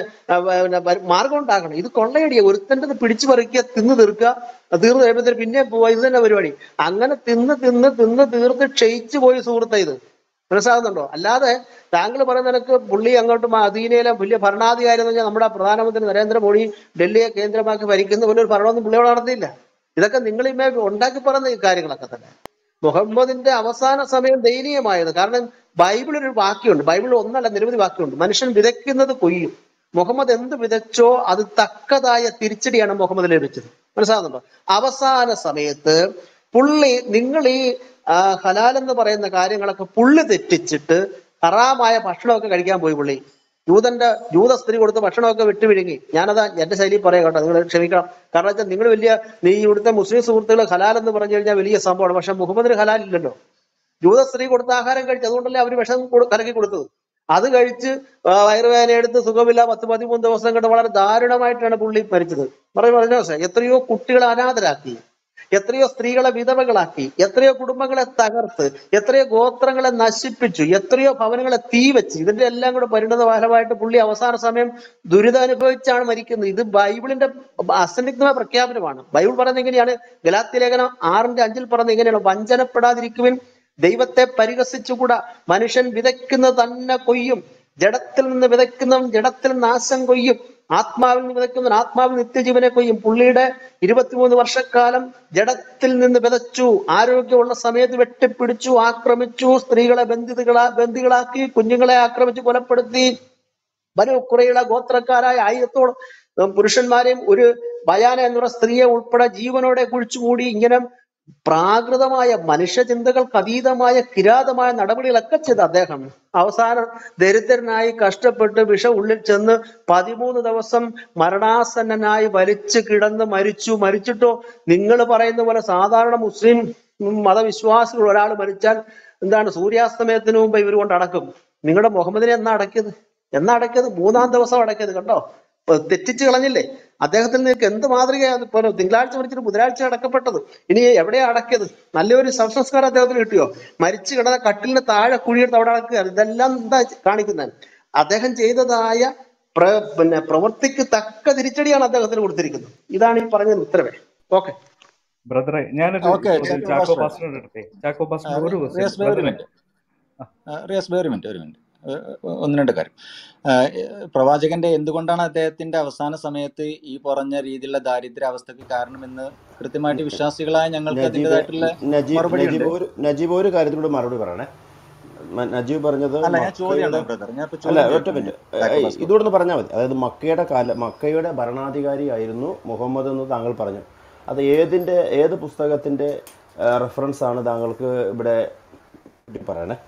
മാർഗം ഉണ്ടാകണം. ഇത് കൊള്ളയടിയ ഒരുത്തൻ്റെ പിടിച്ചു പറിക്കുക, തിന്ന് തീർക്കുക, തീർന്ന് കഴിയുമ്പോഴത്തേന് പിന്നെ പോവാ, ഇത് തന്നെ പരിപാടി. അങ്ങനെ തിന്ന് തിന്ന് തിന്ന് തീർന്ന് ക്ഷയിച്ചു പോയി സുഹൃത്തെ ഇത്. മനസ്സിലാകുന്നുണ്ടോ? അല്ലാതെ താങ്കൾ പറയുന്ന നിനക്ക് പുള്ളി അങ്ങോട്ട് അദീനയിലെ വലിയ ഭരണാധികാരി എന്ന് പറഞ്ഞാൽ നമ്മുടെ പ്രധാനമന്ത്രി നരേന്ദ്രമോദി ഡൽഹിയെ കേന്ദ്രമാക്കി ഭരിക്കുന്ന പോലെ ഒരു ഭരണമൊന്നും പുള്ളിയോട് നടത്തിയില്ല. ഇതൊക്കെ നിങ്ങൾ ഇമേ ഉണ്ടാക്കി പറയുന്ന ഈ കാര്യങ്ങളൊക്കെ തന്നെ. മുഹമ്മദിന്റെ അവസാന സമയം ദയനീയമായത്. കാരണം ബൈബിളിൽ ഒരു വാക്യമുണ്ട്, ബൈബിളിൽ ഒന്നല്ല നിരവധി വാക്യമുണ്ട്, മനുഷ്യൻ വിതയ്ക്കുന്നത് കൊയ്യും. മുഹമ്മദ് എന്ത് വിതച്ചോ അത് തക്കതായ തിരിച്ചടിയാണ് മുഹമ്മദ് ലഭിച്ചത്. മനസ്സിലാകുന്നുണ്ടോ? അവസാന സമയത്ത് പുള്ളി നിങ്ങൾ ഈ ഹലാൽ എന്ന് പറയുന്ന കാര്യങ്ങളൊക്കെ പുള്ളി തെറ്റിച്ചിട്ട് ഹറാമായ ഭക്ഷണമൊക്കെ കഴിക്കാൻ പോയി പുള്ളി. യൂതന്റെ യൂത സ്ത്രീ കൊടുത്ത് ഭക്ഷണമൊക്കെ വിട്ടുവിഴുങ്ങി. ഞാനതാ എന്റെ ശൈലി പറയാം കേട്ടോ, നിങ്ങൾ ക്ഷമിക്കണം. കാരണം വെച്ചാൽ നിങ്ങൾ വലിയ നീ ഇവിടുത്തെ മുസ്ലിം സുഹൃത്തുക്കൾ ഹലാൽ എന്ന് പറഞ്ഞു കഴിഞ്ഞാൽ വലിയ സംഭവമാണ്. പക്ഷെ മുഹമ്മദിന് ഹലാൽ ഇല്ലല്ലോ. യൂത സ്ത്രീ കൊടുത്ത ആഹാരം കഴിച്ചു, അതുകൊണ്ടല്ലേ അവര് വിഷം കലക്കി കൊടുത്തത്. അത് കഴിച്ച് വയറുവേദന എടുത്ത് സുഖമില്ല പത്ത് പതിമൂന്ന് ദിവസം കണ്ട് വളരെ ദാരുണമായിട്ടാണ് പുള്ളി മരിച്ചത്. പറയുമ്പോൾ എത്രയോ കുട്ടികളെ അനാഥരാക്കി, എത്രയോ സ്ത്രീകളെ വിധവകളാക്കി, എത്രയോ കുടുംബങ്ങളെ തകർത്ത്, എത്രയോ ഗോത്രങ്ങളെ നശിപ്പിച്ചു, എത്രയോ ഭവനങ്ങളെ തീ വെച്ച്, ഇതിന്റെ എല്ലാം കൂടെ പരിണത ഫലമായിട്ട് പുള്ളി അവസാന സമയം ദുരിതം അനുഭവിച്ചാണ് മരിക്കുന്നത്. ഇത് ബൈബിളിന്റെ അസന്നിഗ്ധമായ പ്രഖ്യാപനമാണ്. ബൈബിൾ പറയുന്നത് എങ്ങനെയാണ്? ഗലാത്യ ലേഖനം ആറിന്റെ അഞ്ചിൽ പറയുന്നത് എങ്ങനെയാണ്? വഞ്ചനപ്പെടാതിരിക്കുവിൻ, ദൈവത്തെ പരിഹസിച്ചുകൂടാ, മനുഷ്യൻ വിതയ്ക്കുന്നത് തന്നെ കൊയ്യും. ജഡത്തിൽ നിന്ന് വിതയ്ക്കുന്നവൻ ജഡത്തിൽ നാശം കൊയ്യും, ആത്മാവിൽ നിന്ന് വിതയ്ക്കുന്നവൻ ആത്മാവിൽ നിത്യജീവനെ കൊയ്യും. പുള്ളിയുടെ ഇരുപത്തിമൂന്ന് വർഷക്കാലം ജഡത്തിൽ നിന്ന് വിതച്ചു, ആരോഗ്യമുള്ള സമയത്ത് വെട്ടിപ്പിടിച്ചു, ആക്രമിച്ചു, സ്ത്രീകളെ ബന്ധികളാ ബന്ധികളാക്കി, കുഞ്ഞുങ്ങളെ ആക്രമിച്ചു കൊലപ്പെടുത്തി, ബനു ഖുറൈള ഗോത്രക്കാരായ ആയിരത്തോളം പുരുഷന്മാരെയും ഒരു ബയാന എന്നുള്ള സ്ത്രീയെ ഉൾപ്പെടെ ജീവനോടെ കുഴിച്ചുകൂടി. ഇങ്ങനെ പ്രാകൃതമായ മനുഷ്യചിന്തകൾക്ക് അതീതമായ കിരാതമായ നടപടികളൊക്കെ ചെയ്ത് അദ്ദേഹം അവസാനം ദരിദ്രനായി കഷ്ടപ്പെട്ട് വിഷ ഉള്ളിൽ ചെന്ന് പതിമൂന്ന് ദിവസം മരണാസന്നനായി വലിച്ചു കിടന്ന് മരിച്ചു. മരിച്ചിട്ടോ നിങ്ങൾ പറയുന്ന പോലെ സാധാരണ മുസ്ലിം മതവിശ്വാസികൾ ഒരാൾ മരിച്ചാൽ എന്താണ് സൂര്യാസ്തമയത്തിന് മുമ്പ് ഇവർ കൊണ്ട് അടക്കും. നിങ്ങളുടെ മുഹമ്മദിനെ എന്നാ അടക്കിയത്? എന്നാ അടക്കിയത്? മൂന്നാം ദിവസം അടക്കിയത്. കണ്ടോ, തെറ്റിച്ച് കളഞ്ഞില്ലേ? അദ്ദേഹത്തിൽ നിങ്ങൾക്ക് എന്ത് മാതൃകയാണ്? ഇപ്പോൾ തിങ്കളാഴ്ച മരിച്ചിട്ട് ബുധനാഴ്ച അടക്കപ്പെട്ടത്. ഇനി എവിടെയാ അടക്കിയത്? നല്ലൊരു സംസ്കാരം അദ്ദേഹത്തിന് കിട്ടിയോ? മരിച്ചു കിടന്ന കട്ടിലിന് താഴെ കുഴിയെടുത്ത് അവിടെ അടക്കുക. ഇതെല്ലാം എന്താ കാണിക്കുന്നത്? അദ്ദേഹം ചെയ്തതായ പ്ര പിന്നെ പ്രവൃത്തിക്ക് തക്ക തിരിച്ചടിയാണ് അദ്ദേഹത്തിന് കൊടുത്തിരിക്കുന്നത്. ഇതാണ് ഈ പറഞ്ഞ ഉത്തരവേ. ഓക്കെ ബ്രദറെ, ഞാനൊരു ചാക്കോ പാസ്റ്ററിനോട് എടുത്തേ. ചാക്കോ പാസ്റ്റർ ഒരു മിനിറ്റ് ഒന്ന് രണ്ട് കാര്യം. പ്രവാചകന്റെ എന്തുകൊണ്ടാണ് അദ്ദേഹത്തിന്റെ അവസാന സമയത്ത് ഈ പറഞ്ഞ രീതിയിലുള്ള ദാരിദ്ര്യാവസ്ഥക്ക് കാരണമെന്ന് കൃത്യമായിട്ട് വിശ്വാസികളായ ഞങ്ങൾക്ക് അതിൻ്റെതായിട്ടുള്ള മറുപടി ഉണ്ട്. നജീബ് ഒരു കാര്യത്തിലൂടെ മറുപടി പറയണേ. നജീബ് പറഞ്ഞത് അല്ല, ഒറ്റ മിനിറ്റ് ഇതോടൊന്ന് പറഞ്ഞാൽ മതി. അതായത് മക്കയുടെ കാല മക്കയുടെ ഭരണാധികാരിയായിരുന്നു മുഹമ്മദ് എന്ന് താങ്കൾ പറഞ്ഞു. അത് ഏതിൻ്റെ ഏത് പുസ്തകത്തിൻ്റെ റെഫറൻസ് ആണ് താങ്കൾക്ക് ഇവിടെ പറയണേ?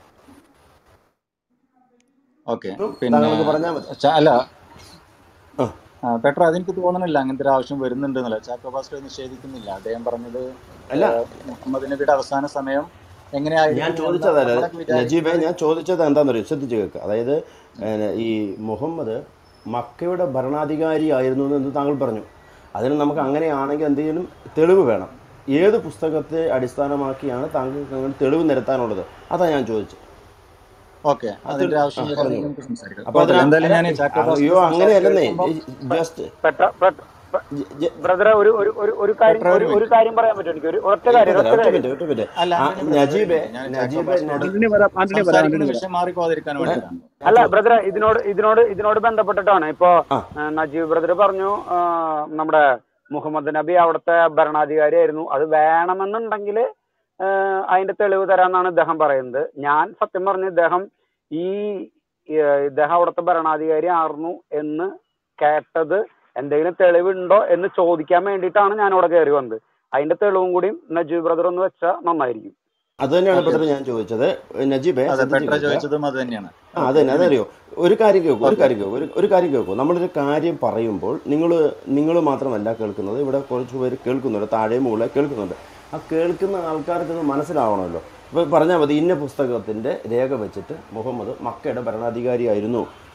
ഓക്കെ, പിന്നെ അല്ല പെട്ര, അതെനിക്ക് തോന്നണില്ല അങ്ങനത്തെ ഒരു ആവശ്യം വരുന്നുണ്ട് എന്നല്ല. ചാക്കോ പാസ്റ്റർ നിഷേധിക്കുന്നില്ല. അദ്ദേഹം പറഞ്ഞത് മുഹമ്മദ് നബിയുടെ അവസാന സമയം എങ്ങനെയായിരുന്നു ഞാൻ ചോദിച്ചതല്ല നജീബെ, ഞാൻ ചോദിച്ചത് എന്താണെന്ന് അറിയാം, ശ്രദ്ധിച്ചു കേൾക്കുക. അതായത് ഈ മുഹമ്മദ് മക്കയുടെ ഭരണാധികാരി ആയിരുന്നു എന്ന് താങ്കൾ പറഞ്ഞു. അതിന് നമുക്ക് അങ്ങനെയാണെങ്കിൽ എന്തെങ്കിലും തെളിവ് വേണം. ഏത് പുസ്തകത്തെ അടിസ്ഥാനമാക്കിയാണ് താങ്കൾക്ക് അങ്ങനെ തെളിവ് നിരത്താനുള്ളത്? അതാണ് ഞാൻ ചോദിച്ചത്. ഓക്കെ, അതിന്റെ ആവശ്യം അയ്യോ അങ്ങനെയല്ലെന്നേ. ജസ്റ്റ് ബ്രദറെ ഒരു ഒരു കാര്യം ഒരു കാര്യം പറയാൻ പറ്റും എനിക്ക്? ഒരു ഒറ്റ കാര്യം അല്ല ബ്രദറെ, ഇതിനോട് ഇതിനോട് ഇതിനോട് ബന്ധപ്പെട്ടിട്ടാണ്. ഇപ്പോ നജീബ് ബ്രദർ പറഞ്ഞു നമ്മുടെ മുഹമ്മദ് നബി അവിടുത്തെ ഭരണാധികാരി ആയിരുന്നു, അത് വേണമെന്നുണ്ടെങ്കിൽ അതിന്റെ തെളിവ് തരാന്നാണ് ഇദ്ദേഹം പറയുന്നത്. ഞാൻ സത്യം പറഞ്ഞു ഇദ്ദേഹം ഈ ഇദ്ദേഹം അവിടുത്തെ ഭരണാധികാരി ആയിരുന്നു എന്ന് കേട്ടത് എന്തെങ്കിലും തെളിവുണ്ടോ എന്ന് ചോദിക്കാൻ വേണ്ടിയിട്ടാണ് ഞാൻ അവിടെ കയറി വന്നത്. അതിന്റെ തെളിവും കൂടി നജീബ് ബ്രദർ ഒന്ന് വെച്ചാൽ നന്നായിരിക്കും. അത് തന്നെയാണ് ബ്രദർ ഞാൻ ചോദിച്ചത്. നജീബെ ചോദിച്ചതും അത് തന്നെയാണ്. ആ അതന്നെ, അതറിയോ. ഒരു കാര്യം കേൾക്കൂ ഒരു കാര്യം കേൾക്കൂ ഒരു കാര്യം കേൾക്കൂ നമ്മളൊരു കാര്യം പറയുമ്പോൾ നിങ്ങൾ നിങ്ങൾ മാത്രമല്ല കേൾക്കുന്നത്, ഇവിടെ കുറച്ച് പേര് കേൾക്കുന്നുണ്ട്, താഴെ മുകളെ കേൾക്കുന്നുണ്ട്. ആ കേൾക്കുന്ന ആൾക്കാർക്ക് ഇത് മനസ്സിലാവണമല്ലോ. ഇപ്പോൾ പറഞ്ഞാൽ മതി, ഇന്ന പുസ്തകത്തിൻ്റെ രേഖ വെച്ചിട്ട് മുഹമ്മദ് മക്കയുടെ ഭരണാധികാരിയായിരുന്നു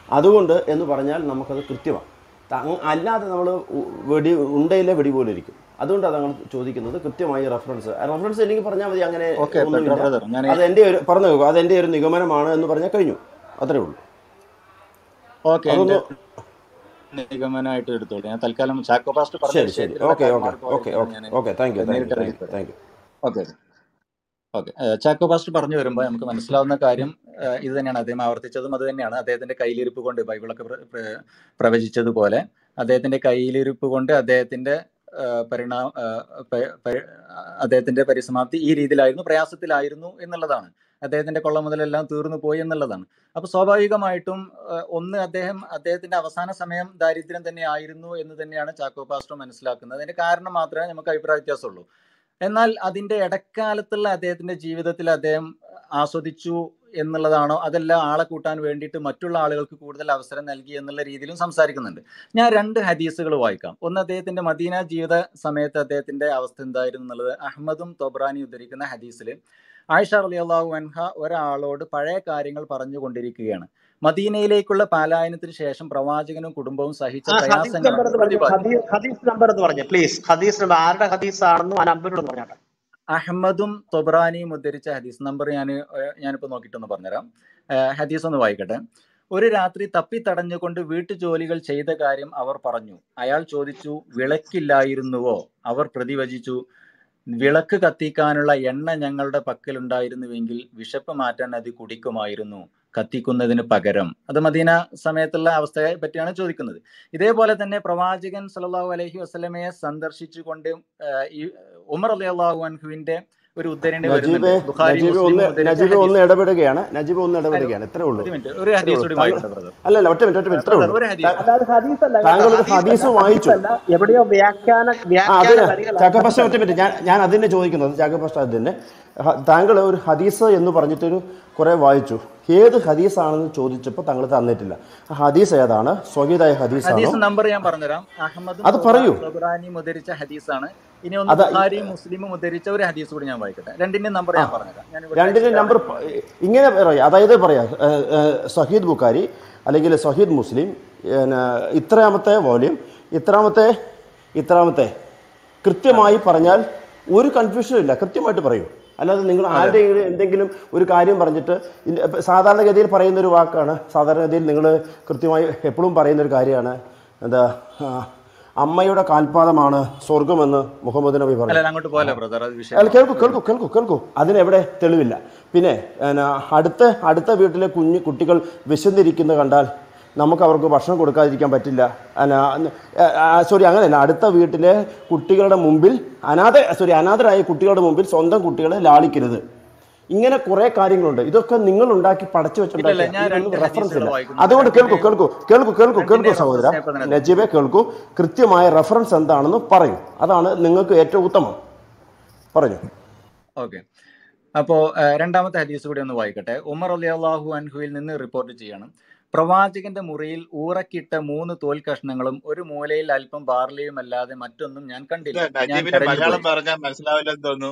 അതുകൊണ്ട് എന്ന് പറഞ്ഞാൽ നമുക്കത് കൃത്യമാണ്. അല്ലാതെ നമ്മൾ വെടി ഉണ്ടയിലെ വെടി പോലെ ഇരിക്കും. അതുകൊണ്ടാണ് ഞങ്ങൾ ചോദിക്കുന്നത് കൃത്യമായി റെഫറൻസ് റെഫറൻസ് എനിക്ക് പറഞ്ഞാൽ മതി. അങ്ങനെ ഒന്നുമില്ല, അത് എൻ്റെ ഒരു പറഞ്ഞു നോക്കുക, അത് എൻ്റെ ഒരു നിഗമനമാണ് എന്ന് പറഞ്ഞാൽ കഴിഞ്ഞു, അത്രേ ഉള്ളൂ. ഓക്കെ, നിഗമനമായിട്ട് എടുത്തോളൂ. ഞാൻ തൽക്കാലം ചാക്കോ പാസ്റ്റർ പറഞ്ഞു. ശരി ശരി okay okay okay okay okay thank you thank you thank you okay okay Chacko pastor പറഞ്ഞു വരുമ്പോൾ നമുക്ക് മനസ്സിലാവുന്ന കാര്യം ഇത് തന്നെയാണ്. അദ്ദേഹം ആവർത്തിച്ചതും അത് തന്നെയാണ്. അദ്ദേഹത്തിന്റെ കയ്യിലിരിപ്പ് കൊണ്ട് ബൈബിളൊക്കെ പ്രവചിച്ചതുപോലെ അദ്ദേഹത്തിന്റെ കയ്യിലിരിപ്പ് കൊണ്ട് അദ്ദേഹത്തിന്റെ പരിണാ അദ്ദേഹത്തിന്റെ പരിസമാപ്തി ഈ രീതിയിലായിരുന്നു, പ്രയാസത്തിലായിരുന്നു എന്നുള്ളതാണ്. അദ്ദേഹത്തിന്റെ കൊള്ള മുതലെല്ലാം തീർന്നു പോയി എന്നുള്ളതാണ്. അപ്പൊ സ്വാഭാവികമായിട്ടും ഒന്ന് അദ്ദേഹം അദ്ദേഹത്തിന്റെ അവസാന സമയം ദാരിദ്ര്യം തന്നെ ആയിരുന്നു എന്ന് തന്നെയാണ് ചാക്കോ പാസ്റ്റർ മനസ്സിലാക്കുന്നത്. അതിന്റെ കാരണം മാത്രമേ നമുക്ക് അഭിപ്രായ വ്യത്യാസമുള്ളൂ. എന്നാൽ അതിന്റെ ഇടക്കാലത്തുള്ള അദ്ദേഹത്തിന്റെ ജീവിതത്തിൽ അദ്ദേഹം ആസ്വദിച്ചു എന്നുള്ളതാണോ, അതല്ല ആളെ കൂട്ടാൻ വേണ്ടിയിട്ട് മറ്റുള്ള ആളുകൾക്ക് കൂടുതൽ അവസരം നൽകി എന്നുള്ള രീതിയിലും സംസാരിക്കുന്നുണ്ട്. ഞാൻ രണ്ട് ഹദീസുകൾ വായിക്കാം. ഒന്ന് അദ്ദേഹത്തിന്റെ മദീന ജീവിത സമയത്ത് അദ്ദേഹത്തിന്റെ അവസ്ഥ എന്തായിരുന്നു എന്നുള്ളത് അഹ്മദും തൊബ്രാനി ഉദ്ധരിക്കുന്ന ഹദീസിൽ ആയിഷ റളിയല്ലാഹു അൻഹ ഒരാളോട് പഴയ കാര്യങ്ങൾ പറഞ്ഞുകൊണ്ടിരിക്കുകയാണ്. മദീനയിലേക്കുള്ള പലായനത്തിന് ശേഷം പ്രവാചകനും കുടുംബവും സഹിച്ച അഹ്മദും തൊബ്രാനിയും ഉദ്ധരിച്ച ഹദീസ് നമ്പർ ഞാൻ ഞാനിപ്പോ നോക്കിയിട്ടൊന്ന് പറഞ്ഞുതരാം. ഹദീസ് ഒന്ന് വായിക്കട്ടെ. ഒരു രാത്രി തപ്പിത്തടഞ്ഞുകൊണ്ട് വീട്ടുജോലികൾ ചെയ്ത കാര്യം അവർ പറഞ്ഞു. അയാൾ ചോദിച്ചു, വിളക്കില്ലായിരുന്നുവോ? അവർ പ്രതിവചിച്ചു, വിളക്ക് കത്തിക്കാനുള്ള എണ്ണ ഞങ്ങളുടെ പക്കലുണ്ടായിരുന്നുവെങ്കിൽ വിശപ്പ് മാറ്റാൻ അത് കുടിക്കുമായിരുന്നു കത്തിക്കുന്നതിന് പകരം. അത് മദീന സമയത്തുള്ള അവസ്ഥയെ പറ്റിയാണ് ചോദിക്കുന്നത്. ഇതേപോലെ തന്നെ പ്രവാചകൻ സല്ലല്ലാഹു അലൈഹി വസല്ലമയെ സന്ദർശിച്ചുകൊണ്ട് ഈ ഉമർ റളിയല്ലാഹു അൻഹുവിന്റെ ഒരു ഉദ്ധരണി വരുന്നുണ്ട്. ഒന്ന് ഇടപെടുകയാണ് നജീബ് ഒന്ന് ഇടപെടുകയാണ് ഇത്രേ ഉള്ളൂ. ഒരു ഹദീസ് കൂടി വായിക്കട്ടെ ബ്രദർ. അല്ല ഒറ്റ മിനിറ്റ് ഒറ്റ മിനിറ്റ് ഇത്രേ ഉള്ളൂ. താങ്കൾ ഹദീസ് വായിച്ചു. ചാക്കോ പാസ്റ്റർ ഒറ്റ മിനിറ്റ്, ഞാൻ ഞാൻ അതിനെ ചോദിക്കുന്നത് ചാക്കോ പാസ്റ്റർ അതിനെ താങ്കൾ ഒരു ഹദീസ് എന്ന് പറഞ്ഞിട്ടൊരു കുറെ വായിച്ചു. ഏത് ഹദീസാണെന്ന് ചോദിച്ചപ്പോൾ താങ്കൾ തന്നിട്ടില്ല. ഹദീസ് ഏതാണ്? സ്വഹീഹായ ഹദീസാണോ? നമ്പർ ഞാൻ പറഞ്ഞുതരാം. അത് പറയൂ. ഉദ്ധരിച്ച ഹദീസാണ്. ഇനി ഒന്ന് ബുഖാരിയും മുസ്ലിമും ഉദ്ധരിച്ച ഒരു ഹദീസ് കൂടി ഞാൻ വായിക്കട്ടെ. രണ്ടിന്റെ നമ്പർ ഞാൻ പറഞ്ഞുതരാം. രണ്ടിന്റെ നമ്പർ ഇങ്ങനെ പറയാം, അതായത് പറയാം സ്വഹീഹ് ബുഖാരി അല്ലെങ്കിൽ സ്വഹീഹ് മുസ്ലിം ഇത്രാമത്തെ വോള്യം ഇത്രാമത്തെ ഇത്രാമത്തെ കൃത്യമായി പറഞ്ഞാൽ ഒരു കൺഫ്യൂഷനും ഇല്ല, കൃത്യമായിട്ട് പറയൂ. അല്ലാതെ നിങ്ങൾ ആരുടെയെങ്കിലും എന്തെങ്കിലും ഒരു കാര്യം പറഞ്ഞിട്ട് സാധാരണഗതിയിൽ പറയുന്ന ഒരു വാക്കാണ്. സാധാരണഗതിയിൽ നിങ്ങൾ കൃത്യമായി എപ്പോഴും പറയുന്നൊരു കാര്യമാണ്, എന്താ അമ്മയുടെ കാൽപാദമാണ് സ്വർഗമെന്ന് മുഹമ്മദ് നബി പറഞ്ഞു. കേൾക്കൂ കേൾക്കൂ കേൾക്കൂ കേൾക്കൂ അതിനെവിടെ തെളിവില്ല. പിന്നെ അടുത്ത അടുത്ത വീട്ടിലെ കുഞ്ഞു കുട്ടികൾ വിശന്നിരിക്കുന്ന കണ്ടാൽ നമുക്ക് അവർക്ക് ഭക്ഷണം കൊടുക്കാതിരിക്കാൻ പറ്റില്ല. സോറി അങ്ങനെയല്ല, അടുത്ത വീട്ടിലെ കുട്ടികളുടെ മുമ്പിൽ അനാഥ സോറി അനാഥരായ കുട്ടികളുടെ മുമ്പിൽ സ്വന്തം കുട്ടികളെ ലാളിക്കരുത്. ഇങ്ങനെ കുറെ കാര്യങ്ങളുണ്ട്. ഇതൊക്കെ നിങ്ങൾ ഉണ്ടാക്കി പടച്ചു വെച്ചിട്ടുണ്ടാക്കി റെഫറൻസ് ഇല്ല. അതുകൊണ്ട് കേൾക്കൂ കേൾക്കൂ കേൾക്കൂ കേൾക്കൂ കേൾക്കൂ സഹോദര നജീബെ കേൾക്കൂ. കൃത്യമായ റെഫറൻസ് എന്താണെന്ന് പറയൂ. അതാണ് നിങ്ങൾക്ക് ഏറ്റവും ഉത്തമം. പറഞ്ഞു. ഓക്കെ, അപ്പോ രണ്ടാമത്തെ ഹദീസ് കൂടി ഒന്ന് വായിക്കട്ടെ. ഉമർ റളിയല്ലാഹു അൻഹുവിൽ നിന്ന് റിപ്പോർട്ട് ചെയ്യണം. പ്രവാചകന്റെ മുറിയിൽ ഊറക്കിട്ട മൂന്ന് തോൽ കഷ്ണങ്ങളും ഒരു മൂലയിൽ അല്പം ബാർലിയും അല്ലാതെ മറ്റൊന്നും ഞാൻ കണ്ടില്ല. മലയാളം പറഞ്ഞാൽ മനസ്സിലാവില്ലെന്ന് തോന്നുന്നു.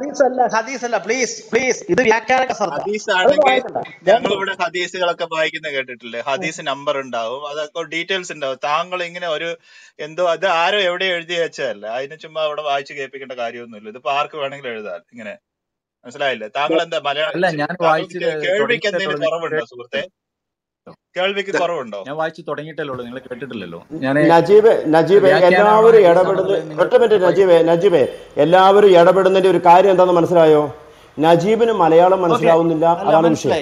ഞങ്ങളിവിടെ ഹദീസുകളൊക്കെ വായിക്കുന്ന കേട്ടിട്ടില്ലേ? ഹദീസ് നമ്പർ ഉണ്ടാവും, അതൊക്കെ ഡീറ്റെയിൽസ് ഉണ്ടാവും. താങ്കൾ ഇങ്ങനെ ഒരു എന്തോ അത് ആരോ എവിടെ എഴുതി വെച്ചതല്ല, അതിന് ചുമ്മാ അവിടെ വായിച്ചു കേൾപ്പിക്കേണ്ട കാര്യമൊന്നുമില്ല. ഇതിപ്പോ ആർക്ക് വേണമെങ്കിലും എഴുതാം. ഇങ്ങനെ മനസ്സിലായില്ലേ? താങ്കൾ എന്താ മലയാളം കേൾവിക്ക് എന്തെങ്കിലും കുറവുണ്ടോ സുഹൃത്തെ? കേൾവിക്ക് കുറവുണ്ടോ? ഞാൻ വായിച്ചു തുടങ്ങിയിട്ടല്ലോ, നിങ്ങൾ കേട്ടിട്ടില്ലല്ലോ. നജീബ് നജീബ് എല്ലാവരും ഇടപെടുന്ന ഒറ്റ മിനിറ്റ് നജീബെ നജീബെ എല്ലാവരും ഇടപെടുന്നതിന്റെ ഒരു കാര്യം എന്താണെന്ന് മനസ്സിലായോ? നജീബിന് മലയാളം മനസ്സിലാവുന്നില്ല, അതാണ് വിഷയം.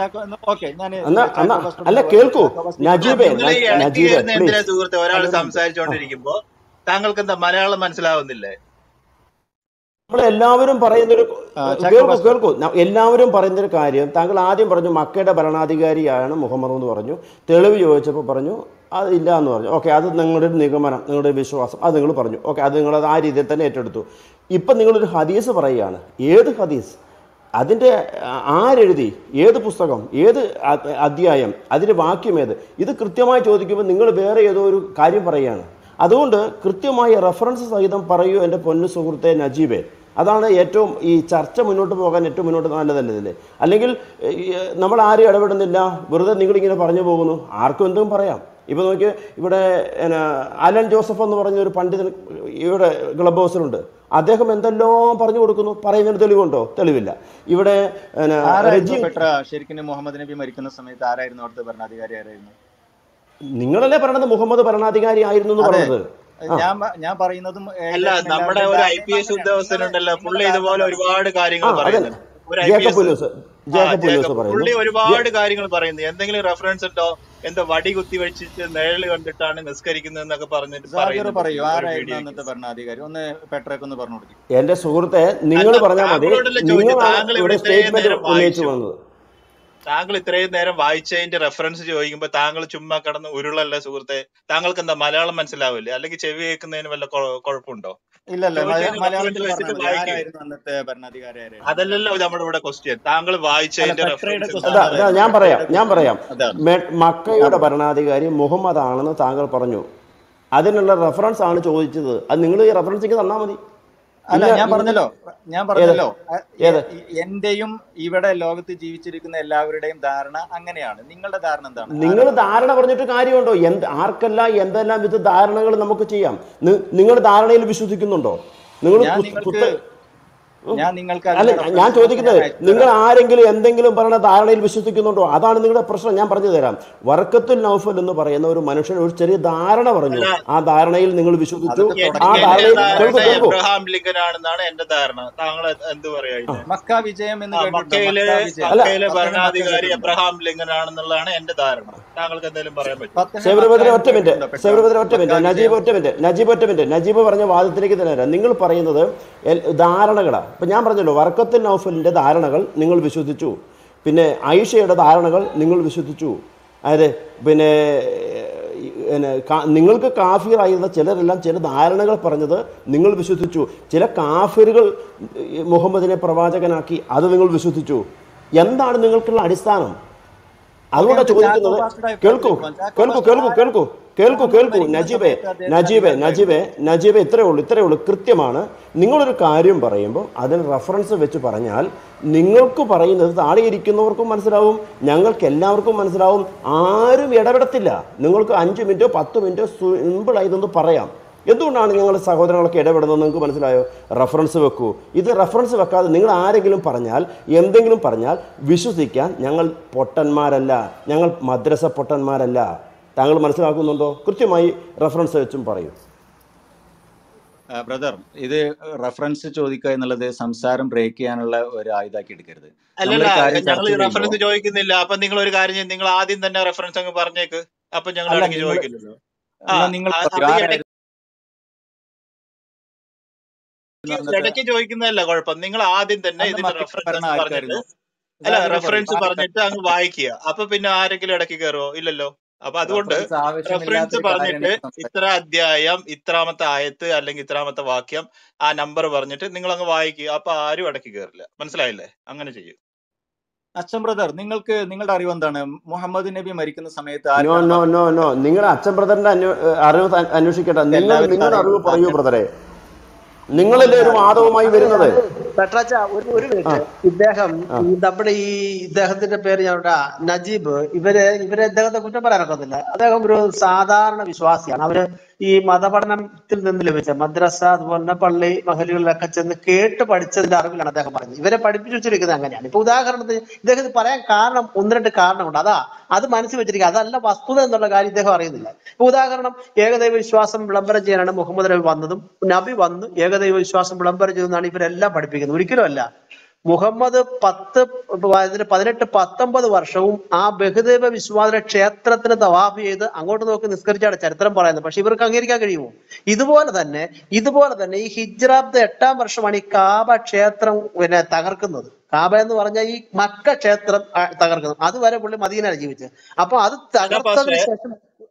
അല്ല കേൾക്കൂ നജീബെ നജീബെ എന്തിനാ സുഹൃത്തെ ഒരാൾ സംസാരിച്ചുകൊണ്ടിരിക്കുമ്പോ താങ്കൾക്ക് എന്താ മലയാളം മനസ്സിലാവുന്നില്ലേ? നമ്മളെല്ലാവരും പറയുന്നൊരു കേൾക്കൂ കേൾക്കൂ എല്ലാവരും പറയുന്നൊരു കാര്യം, താങ്കൾ ആദ്യം പറഞ്ഞു മക്കയുടെ ഭരണാധികാരിയാണ് മുഹമ്മദ് എന്ന് പറഞ്ഞു. തെളിവ് ചോദിച്ചപ്പോൾ പറഞ്ഞു അതില്ല എന്ന് പറഞ്ഞു. ഓക്കെ, അത് നിങ്ങളുടെ നിഗമനം, നിങ്ങളുടെ വിശ്വാസം, അത് നിങ്ങൾ പറഞ്ഞു. ഓക്കെ, അത് നിങ്ങളത് ആ രീതിയിൽ തന്നെ ഏറ്റെടുത്തു. ഇപ്പം നിങ്ങളൊരു ഹദീസ് പറയുകയാണ്. ഏത് ഹദീസ്? അതിൻ്റെ ആരെഴുതി? ഏത് പുസ്തകം? ഏത് അധ്യായം? അതിൻ്റെ വാക്യം ഏത്? ഇത് കൃത്യമായി ചോദിക്കുമ്പോൾ നിങ്ങൾ വേറെ ഏതോ ഒരു കാര്യം പറയുകയാണ്. അതുകൊണ്ട് കൃത്യമായ റെഫറൻസ് സഹിതം പറയൂ എൻ്റെ പൊന്നു സുഹൃത്തെ നജീബെ. അതാണ് ഏറ്റവും ഈ ചർച്ച മുന്നോട്ട് പോകാൻ ഏറ്റവും മുന്നോട്ട് നല്ലതല്ലേ. അല്ലെങ്കിൽ നമ്മൾ ആരും ഇടപെടുന്നില്ല, വെറുതെ നിങ്ങളിങ്ങനെ പറഞ്ഞു പോകുന്നു, ആർക്കും എന്തും പറയാം. ഇപ്പോൾ നോക്കി ഇവിടെ എന്നാ അലൻ ജോസഫ് എന്ന് പറഞ്ഞ ഒരു പണ്ഡിതൻ ഇവിടെ ക്ലബ് ഹൗസിലുണ്ട്. അദ്ദേഹം എന്തെല്ലാം പറഞ്ഞു കൊടുക്കുന്നു, പറയുന്നതിന് തെളിവുണ്ടോ? തെളിവില്ല. ഇവിടെ ശരിക്കും മുഹമ്മദ് നബി മരിക്കുന്ന സമയത്ത് ആരായിരുന്നു അവിടുത്തെ ഭരണാധികാരി? ആരായിരുന്നു? നിങ്ങളല്ലേ പറയണത് മുഹമ്മദ് ഭരണാധികാരി ആയിരുന്നു എന്ന് പറഞ്ഞത്? ഞാൻ ഞാൻ പറയുന്നതും അല്ല, നമ്മുടെ ഒരു ഐ പി എസ് ഉദ്യോഗസ്ഥനുണ്ടല്ലോ, പുള്ളി ഇതുപോലെ ഒരുപാട് കാര്യങ്ങൾ പറയുന്നുണ്ട്. ഒരു ഐ പി എസ് പുള്ളി ഒരുപാട് കാര്യങ്ങൾ പറയുന്നു. എന്തെങ്കിലും റെഫറൻസ് ഉണ്ടോ? എന്താ വടി കുത്തി വെച്ചിട്ട് നിഴല് കണ്ടിട്ടാണ് നിസ്കരിക്കുന്നത് എന്നൊക്കെ പറഞ്ഞിട്ട് പറയൂ. ആരായിരുന്നു അന്നത്തെ ഭരണാധികാരി? ഒന്ന് പെട്രേക്ക് ഒന്ന് പറഞ്ഞു കൊടുക്കും. എന്റെ സുഹൃത്തെ, നിങ്ങൾ പറഞ്ഞാൽ മതി. താങ്കൾ ഇവിടെ ഇത്രയും നേരം വായിച്ചു താങ്കൾ ഇത്രയും നേരം വായിച്ചതിന്റെ റെഫറൻസ് ചോദിക്കുമ്പോ താങ്കൾ ചുമ്മാ കിടന്ന് ഉരുളല്ലേ സുഹൃത്തെ? താങ്കൾക്ക് എന്താ മലയാളം മനസ്സിലാവില്ലേ? അല്ലെങ്കിൽ ചെവി കേൾക്കുന്നതിന് വല്ല കുഴപ്പമുണ്ടോ? അതല്ലല്ലോ നമ്മുടെ ഇവിടെ ക്വസ്റ്റ്യൻ. താങ്കൾ വായിച്ചതിന്റെ റെഫറൻസ് ഞാൻ പറയാം ഞാൻ പറയാം മക്കയുടെ ഭരണാധികാരി മുഹമ്മദ് ആണെന്ന് താങ്കൾ പറഞ്ഞു. അതിനുള്ള റെഫറൻസ് ആണ് ചോദിച്ചത്. അത് നിങ്ങൾ ഈ റെഫറൻസിക്ക് തന്നാൽ മതി. അല്ല, ഞാൻ പറഞ്ഞല്ലോ ഞാൻ പറഞ്ഞല്ലോ എന്റെയും ഇവിടെ ലോകത്ത് ജീവിച്ചിരിക്കുന്ന എല്ലാവരുടെയും ധാരണ അങ്ങനെയാണ്. നിങ്ങളുടെ ധാരണ എന്താണ്? നിങ്ങൾ ധാരണ പറഞ്ഞിട്ട് കാര്യമുണ്ടോ? എന്ത് ആർക്കെല്ലാം എന്തെല്ലാം വിധ ധാരണകൾ നമുക്ക് ചെയ്യാം. നിങ്ങൾ ധാരണയിൽ വിശ്വസിക്കുന്നുണ്ടോ? നിങ്ങൾ ഞാൻ നിങ്ങൾക്ക് അല്ല, ഞാൻ ചോദിക്കുന്നത് നിങ്ങൾ ആരെങ്കിലും എന്തെങ്കിലും പറയുന്ന ധാരണയിൽ വിശ്വസിക്കുന്നുണ്ടോ? അതാണ് നിങ്ങളുടെ പ്രശ്നം. ഞാൻ പറഞ്ഞു തരാം. വറക്കത്തുൽ നൗഫൽ എന്ന് പറയുന്ന ഒരു മനുഷ്യൻ ഒരു ചെറിയ ധാരണ പറഞ്ഞു, ആ ധാരണയിൽ നിങ്ങൾ വിശ്വസിച്ചു. ആ ധാരണയിൽ എബ്രഹാം ലിങ്കൻ ആണെന്നാണ് എന്റെ ധാരണ. താങ്കൾ എന്ത് പറയാ? മക്ക വിജയം എന്ന് മക്കയിലെ മക്കയിലെ ഭരണാധികാരി എബ്രഹാം ലിങ്കൻ ആണെന്നുള്ളതാണ് എന്റെ ധാരണ. താങ്കൾക്ക് എന്തെങ്കിലും പറയാൻ പറ്റും? സേവ്രഭദ്ര ഒറ്റ മിനിറ്റ് സേവ്രഭദ്ര ഒറ്റ മിനിറ്റ് നജീബ് ഒറ്റ മിനിറ്റ് നജീബ് ഒറ്റ മിനിറ്റ് നജീബ് പറഞ്ഞ വാദത്തിലേക്ക് തന്നെ വരാം. നിങ്ങൾ പറയുന്നത് ധാരണകളാണ്. ഇപ്പം ഞാൻ പറഞ്ഞല്ലോ, വറക്കത്തുൽ നൗഫലിൻ്റെ ധാരണകൾ നിങ്ങൾ വിശ്വസിച്ചു, പിന്നെ ഐഷയുടെ ധാരണകൾ നിങ്ങൾ വിശ്വസിച്ചു. അതായത് പിന്നെ നിങ്ങൾക്ക് കാഫിറായിരുന്ന ചിലരെല്ലാം ചില ധാരണകൾ പറഞ്ഞത് നിങ്ങൾ വിശ്വസിച്ചു. ചില കാഫിറുകൾ മുഹമ്മദിനെ പ്രവാചകനാക്കി, അത് നിങ്ങൾ വിശ്വസിച്ചു. എന്താണ് നിങ്ങൾക്കുള്ള അടിസ്ഥാനം? അതുകൊണ്ടാണ് ചോദിക്കുന്നത്. കേൾക്കൂ കേൾക്കൂ കേൾക്കൂ കേൾക്കൂ കേൾക്കൂ കേൾക്കൂ നജീബെ നജീബെ നജീബെ നജീബെ ഇത്രയേ ഉള്ളൂ ഇത്രയേ ഉള്ളൂ കൃത്യമാണ്. നിങ്ങളൊരു കാര്യം പറയുമ്പോൾ അതിന് റെഫറൻസ് വെച്ച് പറഞ്ഞാൽ നിങ്ങൾക്ക് പറയുന്നത് താഴെ ഇരിക്കുന്നവർക്കും മനസ്സിലാവും, ഞങ്ങൾക്ക് എല്ലാവർക്കും മനസ്സിലാവും. ആരും ഇടപെടത്തില്ല. നിങ്ങൾക്ക് അഞ്ച് മിനിറ്റോ പത്ത് മിനിറ്റോ സിമ്പിളായി ഇതൊന്ന് പറയാം. എന്തുകൊണ്ടാണ് ഞങ്ങളുടെ സഹോദരങ്ങളൊക്കെ ഇടപെടുന്നത്? നിങ്ങൾക്ക് മനസ്സിലായോ? റെഫറൻസ് വെക്കൂ. ഇത് റെഫറൻസ് വെക്കാതെ നിങ്ങൾ ആരെങ്കിലും പറഞ്ഞാൽ എന്തെങ്കിലും പറഞ്ഞാൽ വിശ്വസിക്കാൻ ഞങ്ങൾ പൊട്ടന്മാരല്ല, ഞങ്ങൾ മദ്രസ പൊട്ടന്മാരല്ല. താങ്കൾ മനസ്സിലാക്കുന്നുണ്ടോ? കൃത്യമായി റെഫറൻസ് വെച്ചും പറയൂ. ബ്രദർ, ഇത് റെഫറൻസ് ചോദിക്കുക എന്നുള്ളത് സംസാരം ബ്രേക്ക് ചെയ്യാനുള്ള ഒരു ആയുധാക്കി എടുക്കരുത്. അല്ലല്ല, ഞങ്ങൾ റെഫറൻസ് ചോദിക്കുന്നില്ല. അപ്പൊ നിങ്ങൾ ഒരു കാര്യം ചെയ്യും, നിങ്ങൾ ആദ്യം തന്നെ റെഫറൻസ് അങ്ങ് പറഞ്ഞേക്ക്. അപ്പൊ ഞങ്ങൾ ഇടയ്ക്ക് ചോദിക്കില്ലല്ലോ. ഇടയ്ക്ക് ചോദിക്കുന്നതല്ല കുഴപ്പം. നിങ്ങൾ ആദ്യം തന്നെ ഇതിന്റെ റെഫറൻസ് പറഞ്ഞിട്ട് അല്ല റെഫറൻസ് പറഞ്ഞിട്ട് അങ്ങ് വായിക്കുക. അപ്പൊ പിന്നെ ആരെങ്കിലും ഇടയ്ക്ക് കയറുമോ? ഇല്ലല്ലോ. അപ്പൊ അതുകൊണ്ട് റെഫറൻസ് പറഞ്ഞിട്ട് ഇത്ര അധ്യായം ഇത്രാമത്തെ ആയത്ത് അല്ലെങ്കിൽ ഇത്രാമത്തെ വാക്യം ആ നമ്പർ പറഞ്ഞിട്ട് നിങ്ങൾ അങ്ങ് വായിക്കുക. അപ്പൊ ആരും ഇടയ്ക്ക് കയറില്ല. മനസ്സിലായില്ലേ? അങ്ങനെ ചെയ്യും. അച്ഛൻ ബ്രദർ, നിങ്ങൾക്ക് നിങ്ങളുടെ അറിവ് എന്താണ്? മുഹമ്മദ് നബി മരിക്കുന്ന സമയത്ത് നിങ്ങളുടെ അച്ഛൻ ബ്രദറിന്റെ അറിവ് അന്വേഷിക്കട്ടെ. നിങ്ങൾ നിങ്ങളുടെ അറിവ് പറയൂ ബ്രദറെ. നിങ്ങളല്ലേ ഒരു വാദവുമായി വരുന്നത്? പെട്രാച്ച ഒരു ഒരു മിനിറ്റ്. ഇദ്ദേഹം നമ്മുടെ ഈ ഇദ്ദേഹത്തിന്റെ പേര് ഞാൻ നജീബ്, ഇവര് ഇവരെ ഇദ്ദേഹത്തെ കുറ്റം പറയാനൊക്കത്തില്ല. അദ്ദേഹം ഒരു സാധാരണ വിശ്വാസിയാണ്. അവര് ഈ മതപഠനത്തിൽ നിന്ന് ലഭിച്ച മദ്രസ അതുപോലെ തന്നെ പള്ളി മഹലുകളിലൊക്കെ ചെന്ന് കേട്ട് പഠിച്ചതിന്റെ അറിവിലാണ് അദ്ദേഹം പറയുന്നത്. ഇവരെ പഠിപ്പിച്ചു വെച്ചിരിക്കുന്നത് അങ്ങനെയാണ്. ഇപ്പൊ ഉദാഹരണത്തിന് ഇദ്ദേഹത്തിന് പറയാൻ കാരണം ഒന്ന് രണ്ട് കാരണമുണ്ട്. അതാ അത് മനസ്സിൽ വെച്ചിരിക്കുക. അതല്ല വസ്തുത എന്നുള്ള കാര്യം ഇദ്ദേഹം അറിയുന്നില്ല. ഇപ്പൊ ഉദാഹരണം, ഏകദൈവ വിശ്വാസം വിളംബരം ചെയ്യാനാണ് മുഹമ്മദ് നബി വന്നതും നബി വന്ന് ഏകദൈവ വിശ്വാസം വിളംബരം ചെയ്തെന്നാണ് ഇവരെല്ലാം പഠിപ്പിക്കുന്നത്. ഒരിക്കലും അല്ല. മുഹമ്മദ് പത്ത് പതിനെട്ട് പത്തൊമ്പത് വർഷവും ആ ബഹുദൈവ വിശ്വാസ ക്ഷേത്രത്തിന് തവാഫ് ചെയ്ത് അങ്ങോട്ട് നോക്കി നിസ്കരിച്ചാണ് ചരിത്രം പറയുന്നത്. പക്ഷെ ഇവർക്ക് അംഗീകരിക്കാൻ കഴിയുമോ? ഇതുപോലെ തന്നെ ഇതുപോലെ തന്നെ ഈ ഹിജ്റാബ്ദ് എട്ടാം വർഷമാണ് ഈ കാബ ക്ഷേത്രം പിന്നെ തകർക്കുന്നത്. കാബ എന്ന് പറഞ്ഞാൽ ഈ മക്ക ക്ഷേത്രം തകർക്കുന്നത്. അതുവരെ പുള്ളി മദീനയാണ് ജീവിച്ചത്. അപ്പൊ അത് തകർത്തതിന് ശേഷം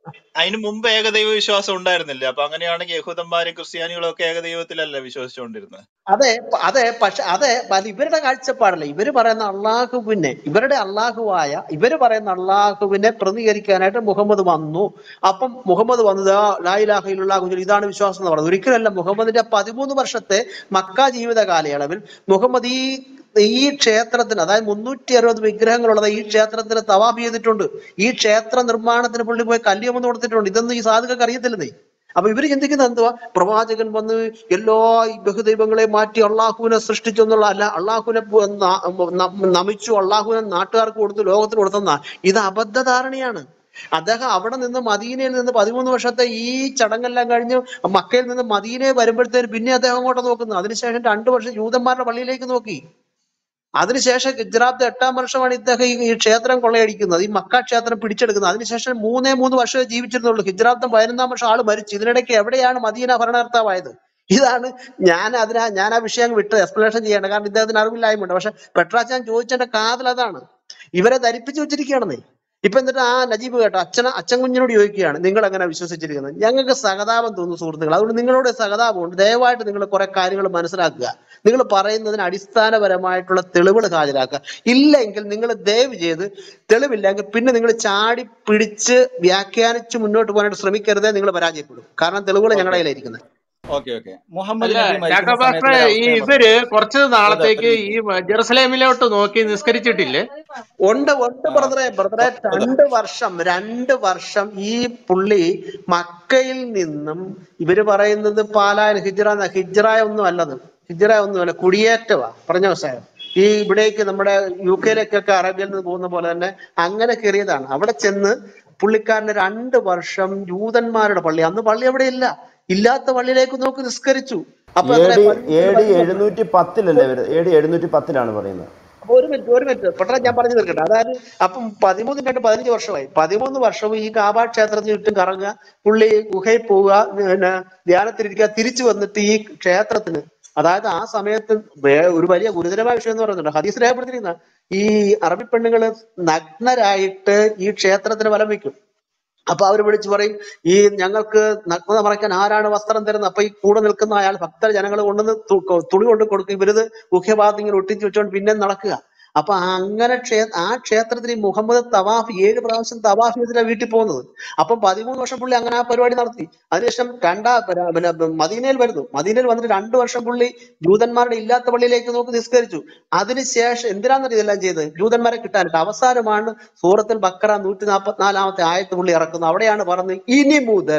അതിന് മുമ്പ് ഏകദൈവ വിശ്വാസം ഉണ്ടായിരുന്നില്ല. അപ്പൊ അങ്ങനെയാണെങ്കിൽ യഹൂദന്മാരും ക്രിസ്ത്യാനികളും ഒക്കെ ഏകദൈവത്തിലല്ല വിശ്വസിച്ചുകൊണ്ടിരുന്നത്. അതെ പ- അതെ പക്ഷെ അതെ അത് ഇവരുടെ കാഴ്ചപ്പാടല്ല. ഇവര് പറയുന്ന അള്ളാഹുവിനെ, ഇവരുടെ അള്ളാഹുവായ ഇവര് പറയുന്ന അള്ളാഹുവിനെ പ്രതികരിക്കാനായിട്ട് മുഹമ്മദ് വന്നു. അപ്പം മുഹമ്മദ് വന്നത് ആ ലാ ഇലാഹ ഇല്ലല്ലാഹു ഇതാണ് വിശ്വാസം എന്ന് പറയുന്നത്. ഒരിക്കലല്ല. മുഹമ്മദിന്റെ പതിമൂന്ന് വർഷത്തെ മക്ക ജീവിത കാലയളവിൽ മുഹമ്മദ് ഈ ഈ ക്ഷേത്രത്തിന്, അതായത് മുന്നൂറ്റി അറുപത് വിഗ്രഹങ്ങളുള്ളത് ഈ ക്ഷേത്രത്തിന് തവാഫ് ചെയ്തിട്ടുണ്ട്. ഈ ക്ഷേത്ര നിർമ്മാണത്തിന് പുള്ളി പോയി കല്യാണം കൊടുത്തിട്ടുണ്ട്. ഇതൊന്നും ഈ സാധുക്കൾക്ക് അറിയത്തില്ലെന്നേ. അപ്പൊ ഇവര് ചിന്തിക്കുന്നത് എന്തുവാ, പ്രവാചകൻ വന്ന് എല്ലാ ഈ ബഹുദൈവങ്ങളെ മാറ്റി അള്ളാഹുവിനെ സൃഷ്ടിച്ചു എന്നുള്ള അല്ല, അള്ളാഹുവിനെ പു- ന- ന- നമിച്ചു, അള്ളാഹുവിനെ നാട്ടുകാർക്ക് കൊടുത്തു, ലോകത്തിന് കൊടുത്തെന്ന. ഇത് അബദ്ധധാരണയാണ്. അദ്ദേഹം അവിടെ നിന്ന് മദീനയിൽ നിന്ന് പതിമൂന്ന് വർഷത്തെ ഈ ചടങ്ങെല്ലാം കഴിഞ്ഞ് മക്കയിൽ നിന്ന് മദീനയിൽ വരുമ്പോഴത്തേന് പിന്നെ അദ്ദേഹം അങ്ങോട്ട് നോക്കുന്നു. അതിനുശേഷം രണ്ടു വർഷം ജൂതന്മാരുടെ പള്ളിയിലേക്ക് നോക്കി. അതിനുശേഷം ഗുജറാത്ത് എട്ടാം വർഷമാണ് ഇദ്ദേഹം ഈ ഈ ക്ഷേത്രം കൊള്ളയടിക്കുന്നത്, ഈ മക്ക ക്ഷേത്രം പിടിച്ചെടുക്കുന്നത്. അതിനുശേഷം മൂന്നേ മൂന്ന് വർഷമേ ജീവിച്ചിരുന്നുള്ളൂ. ഹിജ്റാത്ത് പതിനൊന്നാം വർഷം ആള് മരിച്ചു. ഇതിനിടയ്ക്ക് എവിടെയാണ് മദീന ഭരണകർത്താവായത്? ഇതാണ് ഞാൻ അതിനാ ഞാൻ ആ വിഷയം വിട്ട് എക്സ്പ്ലനേഷൻ ചെയ്യേണ്ട, കാരണം ഇദ്ദേഹത്തിന് അറിവില്ലായ്മയുണ്ട്. പക്ഷെ പെട്രാച്ചാൻ ചോദിച്ചതിന്റെ കാതൽ അതാണ്. ഇവരെ ധരിപ്പിച്ചു വെച്ചിരിക്കുകയാണെന്നേ. ഇപ്പൊ എന്നിട്ട് ആ നജീബ് കേട്ടോ, അച്ഛന അച്ഛൻ കുഞ്ഞിനോട് ചോദിക്കുകയാണ്, നിങ്ങൾ എങ്ങനെ വിശ്വസിച്ചിരിക്കുന്നത്? ഞങ്ങൾക്ക് സഹതാപം തോന്നുന്നു സുഹൃത്തുക്കൾ, അതുകൊണ്ട് നിങ്ങളോട് സഹതാപമുണ്ട്. ദയവായിട്ട് നിങ്ങൾ കുറെ കാര്യങ്ങൾ മനസ്സിലാക്കുക. നിങ്ങൾ പറയുന്നതിന് അടിസ്ഥാനപരമായിട്ടുള്ള തെളിവുകൾ ഹാജരാക്കുക. ഇല്ലെങ്കിൽ നിങ്ങൾ ദയവ് ചെയ്ത്, തെളിവില്ലെങ്കിൽ പിന്നെ നിങ്ങൾ ചാടി പിടിച്ച് വ്യാഖ്യാനിച്ച് മുന്നോട്ട് പോകാനായിട്ട് ശ്രമിക്കരുതേ, നിങ്ങൾ പരാജയപ്പെടും. കാരണം തെളിവുകൾ ഓക്കെ ഞങ്ങളുടെ കയ്യിലായിരിക്കുന്നത്. ഓക്കെ ഓക്കെ മുഹമ്മദ് അല്ല നബി മരിക്കുന്ന ചാക്കോ പാസ്റ്ററെ, സമയത്തുള്ള ഒരു ഈ അവസ്ഥ ഞാൻ ഇവര് പറഞ്ഞു. കുറച്ച് ബ്രദർ നാളത്തേക്ക് ഒരു ഈ മിനിറ്റ്. ജെറുസലേമിലോട്ട് നോക്കി നിസ്കരിച്ചിട്ടില്ലേ? ഉണ്ട് ഉണ്ട് ആ ബ്രദറെ ബ്രദറെ ബ്രദർ രണ്ട് വർഷം രണ്ട് വർഷം ഈ പുള്ളി മക്കയിൽ നിന്നും, ഇവര് പറയുന്നത് പാലായൻ ഹിജ്റ, ഹിജ്റ ഒന്നും അല്ലത്, ഹിജ്റ ഒന്നുമല്ല, കുടിയേറ്റവാ പറഞ്ഞ അവസാനം. ഈ ഇവിടേക്ക് നമ്മുടെ യു കെയിലേക്കൊക്കെ അറേബ്യയിൽ നിന്ന് പോകുന്ന പോലെ തന്നെ അങ്ങനെ കയറിയതാണ്. അവിടെ ചെന്ന് പുള്ളിക്കാരന് രണ്ട് വർഷം ജൂതന്മാരുടെ പള്ളി, അന്ന് പള്ളി അവിടെ ഇല്ല, ഇല്ലാത്ത പള്ളിയിലേക്ക് നോക്കി നിസ്കരിച്ചു. അപ്പൊ എ എത്ര ഡി എ പതിമൂന്ന് ഡി പതിമൂന്ന് എഴുന്നൂറ്റി പത്തിലല്ലേ വരുന്നത്? എ ഡി എഴുന്നൂറ്റി പത്തിലാണ് പറയുന്നത്. അപ്പൊ ഒരു മിനിറ്റ് ഒരു മിനിറ്റ് പെട്ടെന്ന് ഞാൻ പറഞ്ഞു തീർക്കട്ടെ. അതായത് അപ്പം പതിമൂന്ന് രണ്ട് പതിനഞ്ച് വർഷമായി. പതിമൂന്ന് വർഷവും ഈ കാബ ക്ഷേത്രത്തിന് ചുറ്റും കറങ്ങുക, പുള്ളി ഗുഹയിൽ പോവുക, പിന്നെ ധ്യാനത്തിലിരിക്കുക, തിരിച്ചു വന്നിട്ട് ഈ ക്ഷേത്രത്തിന്, അതായത് ആ സമയത്ത് വേ- ഒരു വലിയ ഗുരുതരമായ വിഷയം എന്ന് പറയുന്നുണ്ട്, ഹദീസ് രേഖപ്പെടുത്തിയിരിക്കുന്ന ഈ അറബി പെണ്ണുങ്ങള് നഗ്നരായിട്ട് ഈ ക്ഷേത്രത്തിന് വലം വെക്കും. അപ്പൊ അവർ വിളിച്ചു പറയും, ഈ ഞങ്ങൾക്ക് നഗ്നത മറയ്ക്കാൻ ആരാണ് വസ്ത്രം തരുന്നത്? അപ്പൊ ഈ കൂടെ നിൽക്കുന്ന അയാൾ ഭക്തർ ജനങ്ങൾ കൊണ്ടുവന്ന് തു- തുണി കൊണ്ട് കൊടുക്കും. ഇവരിത് മുഖ്യഭാഗത്ത് ഇങ്ങനെ ഒട്ടിച്ചു വെച്ചോണ്ട് പിന്നെ നടക്കുക. അപ്പൊ അങ്ങനെ ക്ഷേ ആ ക്ഷേത്രത്തിൽ ഈ മുഹമ്മദ് തവാഫ് ഏഴ് പ്രാവശ്യം തവാഫ് ചെയ്തിട്ടാണ് വീട്ടിൽ പോകുന്നത്. അപ്പം പതിമൂന്ന് വർഷം പുള്ളി അങ്ങനെ ആ പരിപാടി നടത്തി. അതിനുശേഷം രണ്ടാ പിന്നെ പിന്നെ മദീനയിൽ വരുന്നു. മദീനയിൽ വന്നിട്ട് രണ്ടു വർഷം പുള്ളി ജൂതന്മാരുടെ ഇല്ലാത്ത പള്ളിയിലേക്ക് നോക്കി നിസ്കരിച്ചു. അതിനുശേഷം എന്തിനാണെന്ന് ഇതെല്ലാം ചെയ്തത്? ജൂതന്മാരെ കിട്ടാനിട്ട്. അവസാനമാണ് സൂറത്തുൽ ബക്കറ നൂറ്റി നാൽപ്പത്തിനാലാമത്തെ ആയത്ത് പുള്ളി ഇറക്കുന്നത്. അവിടെയാണ് പറഞ്ഞത്, ഇനി മുതൽ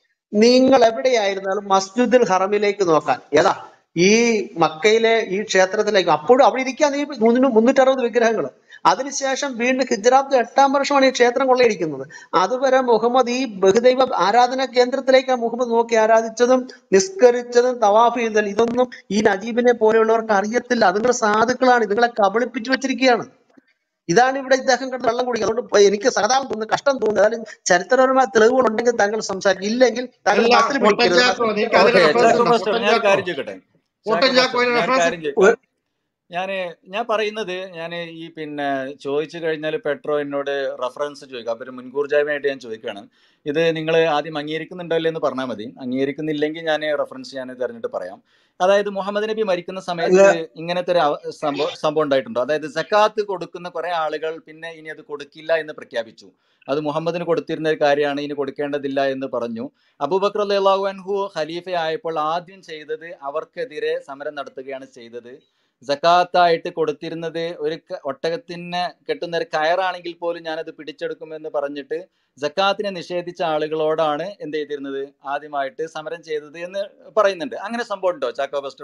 നിങ്ങൾ എവിടെയായിരുന്നാലും മസ്ജിദുൽ ഹറമിലേക്ക് നോക്കാൻ. ഏതാ? ഈ മക്കയിലെ ഈ ക്ഷേത്രത്തിലേക്ക്. അപ്പോഴും അവിടെ ഇരിക്കാൻ ഈ മുന്നൂറ്റി അറുപത് വിഗ്രഹങ്ങൾ. അതിനുശേഷം വീണ്ടും ഹിജ്റാത്ത് എട്ടാം വർഷമാണ് ഈ ക്ഷേത്രം കൊള്ളയടിക്കുന്നത്. അതുവരെ മുഹമ്മദ് ഈ ബഹുദൈവ ആരാധനാ കേന്ദ്രത്തിലേക്കാണ് മുഹമ്മദ് നോക്കി ആരാധിച്ചതും നിസ്കരിച്ചതും തവാഫ് ചെയ്തതും. ഇതൊന്നും ഈ നജീബിനെ പോലെയുള്ളവർക്ക് അറിയത്തില്ല. അതുങ്ങൾ സാധുക്കളാണ്, ഇതുങ്ങളെ കബളിപ്പിച്ചു വെച്ചിരിക്കുകയാണ്. ഇതാണ് ഇവിടെ ഇദ്ദേഹം കിടന്ന് വെള്ളം കുടിക്കുക. അതുകൊണ്ട് എനിക്ക് സഹതാപം തോന്നുന്നു, കഷ്ടം തോന്നുന്നു. അതായത് ചരിത്രപരമായ തെളിവുകൾ ഉണ്ടെങ്കിൽ താങ്കൾ സംസാരിക്കും, ഇല്ലെങ്കിൽ താങ്കൾ അല്ല മസിൽ പൊട്ടൻ പിടിക്കരുത്. ചാക്കോ, നിനക്ക് അതിന് ഓക്കെ റെഫറൻസ് ചാക്കോ ഉണ്ടോ? പാസ്റ്റർ പൊട്ടൻ ഞാനൊരു ചാക്കോ, കാര്യം ചോദിക്കട്ടെ? പൊട്ടൻ ചാക്കോ ചാക്കോ പാസ്റ്റർ അതിന് ഞാനൊരു റെഫറൻസ്. കാര്യം ചോദിക്കാം. ഞാൻ ഞാൻ പറയുന്നത്, ഞാൻ ഈ പിന്നെ ചോദിച്ചു കഴിഞ്ഞാൽ പെട്രോ എന്നോട് റെഫറൻസ് ചോദിക്കാം. അപ്പോൾ ഒരു മുൻകൂർ ജാമ്യമായിട്ട് ഞാൻ ചോദിക്കുകയാണ്, ഇത് നിങ്ങൾ ആദ്യം അംഗീകരിക്കുന്നുണ്ടോ ഇല്ലേ എന്ന് പറഞ്ഞാൽ മതി. അംഗീകരിക്കുന്നില്ലെങ്കിൽ ഞാൻ റെഫറൻസ് ഞാൻ തിരഞ്ഞിട്ട് പറയാം. അതായത് മുഹമ്മദ് നബി മരിക്കുന്ന സമയത്ത് ഇങ്ങനത്തെ ഒരു അവ- സംഭവം സംഭവം ഉണ്ടായിട്ടുണ്ടോ? അതായത് സക്കാത്ത് കൊടുക്കുന്ന കുറെ ആളുകൾ പിന്നെ ഇനി അത് കൊടുക്കില്ല എന്ന് പ്രഖ്യാപിച്ചു. അത് മുഹമ്മദിന് കൊടുത്തിരുന്ന ഒരു കാര്യമാണ്, ഇനി കൊടുക്കേണ്ടതില്ല എന്ന് പറഞ്ഞു. അബൂബക്കർ റളിയല്ലാഹു അൻഹു ഖലീഫ ആയപ്പോൾ ആദ്യം ചെയ്തത് അവർക്കെതിരെ സമരം നടത്തുകയാണ് ചെയ്തത്. സക്കാത്തായിട്ട് കൊടുത്തിരുന്നത് ഒരു ക- ഒട്ടകത്തിന് കെട്ടുന്ന ഒരു കയറാണെങ്കിൽ പോലും ഞാനത് പിടിച്ചെടുക്കുമെന്ന് പറഞ്ഞിട്ട് സക്കാത്തിനെ നിഷേധിച്ച ആളുകളോടാണ് എന്ത് ചെയ്തിരുന്നത്, ആദ്യമായിട്ട് സമരം ചെയ്തത് എന്ന് പറയുന്നുണ്ട്. അങ്ങനെ സംഭവം ഉണ്ടോ ചാക്കോ പാസ്റ്റർ?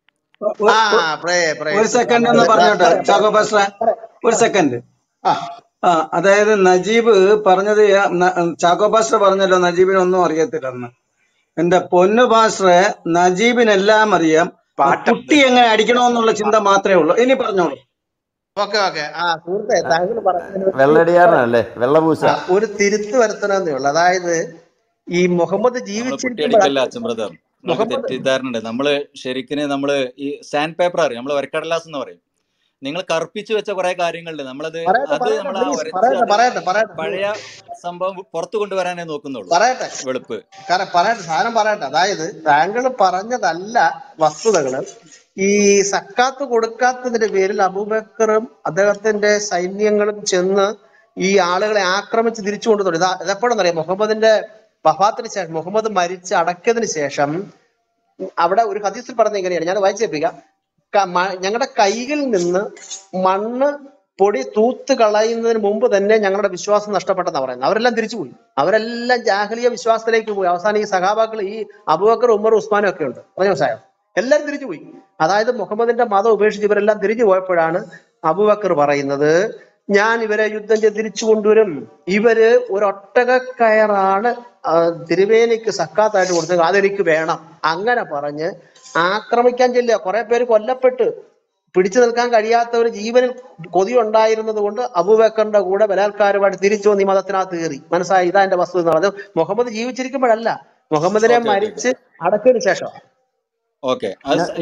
ആ പ്രേ പ്രേ ഒരു സെക്കൻഡ് ഒന്ന് പറഞ്ഞോട്ടെ പറയാം ചാക്കോ പറയാം പാസ്റ്ററെ, പറയാം ഒരു സെക്കൻഡ്. ആ ആ അതായത് നജീബ് പറഞ്ഞത്, ന- ചാക്കോ പാസ്റ്റർ പറഞ്ഞല്ലോ നജീബിന് ഒന്നും അറിയത്തില്ലെന്ന്. എന്റെ പൊന്നു പാസ്റ്ററെ, നജീബിനെല്ലാം അറിയാം. ആ പാട്ടുണ്ട്. കുട്ടി എങ്ങനെ അടിക്കണമെന്നുള്ള ചിന്ത മാത്രമേ ഉള്ളൂ. ഇനി പറഞ്ഞോളൂ. ഓക്കെ ഓക്കെ ആ സുഹൃത്തെ, താങ്കൾ പറഞ്ഞതിന് ഒരു തിരുത്ത് വെള്ളടിയാറിനല്ലേ, വെള്ളപൂശ. ആ, ഒരു തിരുത്ത് വരുത്തണമെന്നേ ഉള്ളൂ. അതായത് ഈ മുഹമ്മദ് നമ്മള് ജീവിച്ചിരിക്കുമ്പോഴാണ് കുട്ടിയടിക്കല്ല അച്ഛൻ ബ്രദർ, നിങ്ങൾക്ക് മുഹമ്മദ് തെറ്റിദ്ധാരണ ഉണ്ട്. നമ്മള് ശരിക്കും നമ്മള് ഈ സാൻഡ് പേപ്പർ അറിയാം, നമ്മള് വരക്കടലാസ് എന്ന് പറയും. നിങ്ങൾ കറുപ്പിച്ചു വെച്ച കുറെ കാര്യങ്ങളുണ്ട്. നമ്മളത് പറയട്ടെ അത് പറയട്ടെ നമ്മൾ ആ പ്ലീസ് ഉരച്ച് പറയട്ടെ അത് പറയട്ടെ പറയട്ടെ പഴയ സംഭവം പുറത്തു കൊണ്ടുവരാനേ നോക്കുന്നുള്ളൂ, പറയട്ടെ വെളുപ്പ്. കാരണം പറയട്ടെ സാധനം പറയട്ടെ. അതായത് താങ്കൾ പറഞ്ഞതല്ല വസ്തുതകള്. ഈ സക്കാത്ത് കൊടുക്കാത്തതിന്റെ പേരിൽ അബൂബക്കറും അദ്ദേഹത്തിന്റെ സൈന്യങ്ങളും ചെന്ന് ഈ ആളുകളെ ആക്രമിച്ച് തിരിച്ചു കൊണ്ടുപോയി. ഇതാ ഇതെപ്പോഴെന്ന് അറിയാം, മുഹമ്മദിന്റെ വഫാത്തിന് ശേഷം, മുഹമ്മദ് മരിച്ച് അടക്കിയതിന് ശേഷം അവിടെ ഒരു ഹദീസിൽ പറഞ്ഞ എങ്ങനെയാണ്, ഞാൻ വായിച്ചേൽപ്പിക്കാം. ഞങ്ങളുടെ കൈകളിൽ നിന്ന് മണ്ണ് പൊടി തൂത്ത് കളയുന്നതിന് മുമ്പ് തന്നെ ഞങ്ങളുടെ വിശ്വാസം നഷ്ടപ്പെട്ടെന്നാണ് പറയുന്നത്. അവരെല്ലാം തിരിച്ചുപോയി, അവരെല്ലാം ജാഹലിയ വിശ്വാസത്തിലേക്ക് പോയി. അവസാനം ഈ സഹാബാക്കൾ, ഈ അബൂബക്കർ, ഉമർ, ഉസ്മാനും ഒക്കെ ഉണ്ട്, പറഞ്ഞ മനസ്സിലായോ? എല്ലാവരും തിരിച്ചുപോയി. അതായത് മുഹമ്മദിന്റെ മതം ഉപേക്ഷിച്ച് ഇവരെല്ലാം തിരിച്ചു പോയപ്പോഴാണ് അബൂബക്കർ പറയുന്നത്, ഞാൻ ഇവരെ യുദ്ധം ചെയ്ത് തിരിച്ചു കൊണ്ടുവരും. ഇവര് ഒരു ഒട്ടക കയറാണ് തിരുവേനിക്ക് സക്കാത്തായിട്ട് കൊടുത്തത്, അതെനിക്ക് വേണം. അങ്ങനെ പറഞ്ഞ് ആക്രമിക്കാൻ ചെല്ലുക. കുറെ പേര് കൊല്ലപ്പെട്ട് പിടിച്ചു നിൽക്കാൻ കഴിയാത്തവർ ജീവനിൽ കൊതി ഉണ്ടായിരുന്നത് കൊണ്ട് അബൂബക്കറിന്റെ കൂടെ ബലാത്കാരമായിട്ട് തിരിച്ചു വന്ന് ഈ മതത്തിനകത്ത് കയറി. മനസ്സിലായി? ഇതാ എന്റെ വസ്തു എന്ന് പറഞ്ഞത്. മുഹമ്മദ് ജീവിച്ചിരിക്കുമ്പോഴല്ല, മുഹമ്മദിനെ മരിച്ച് അടക്കിയതിനു ശേഷം. ഓക്കെ,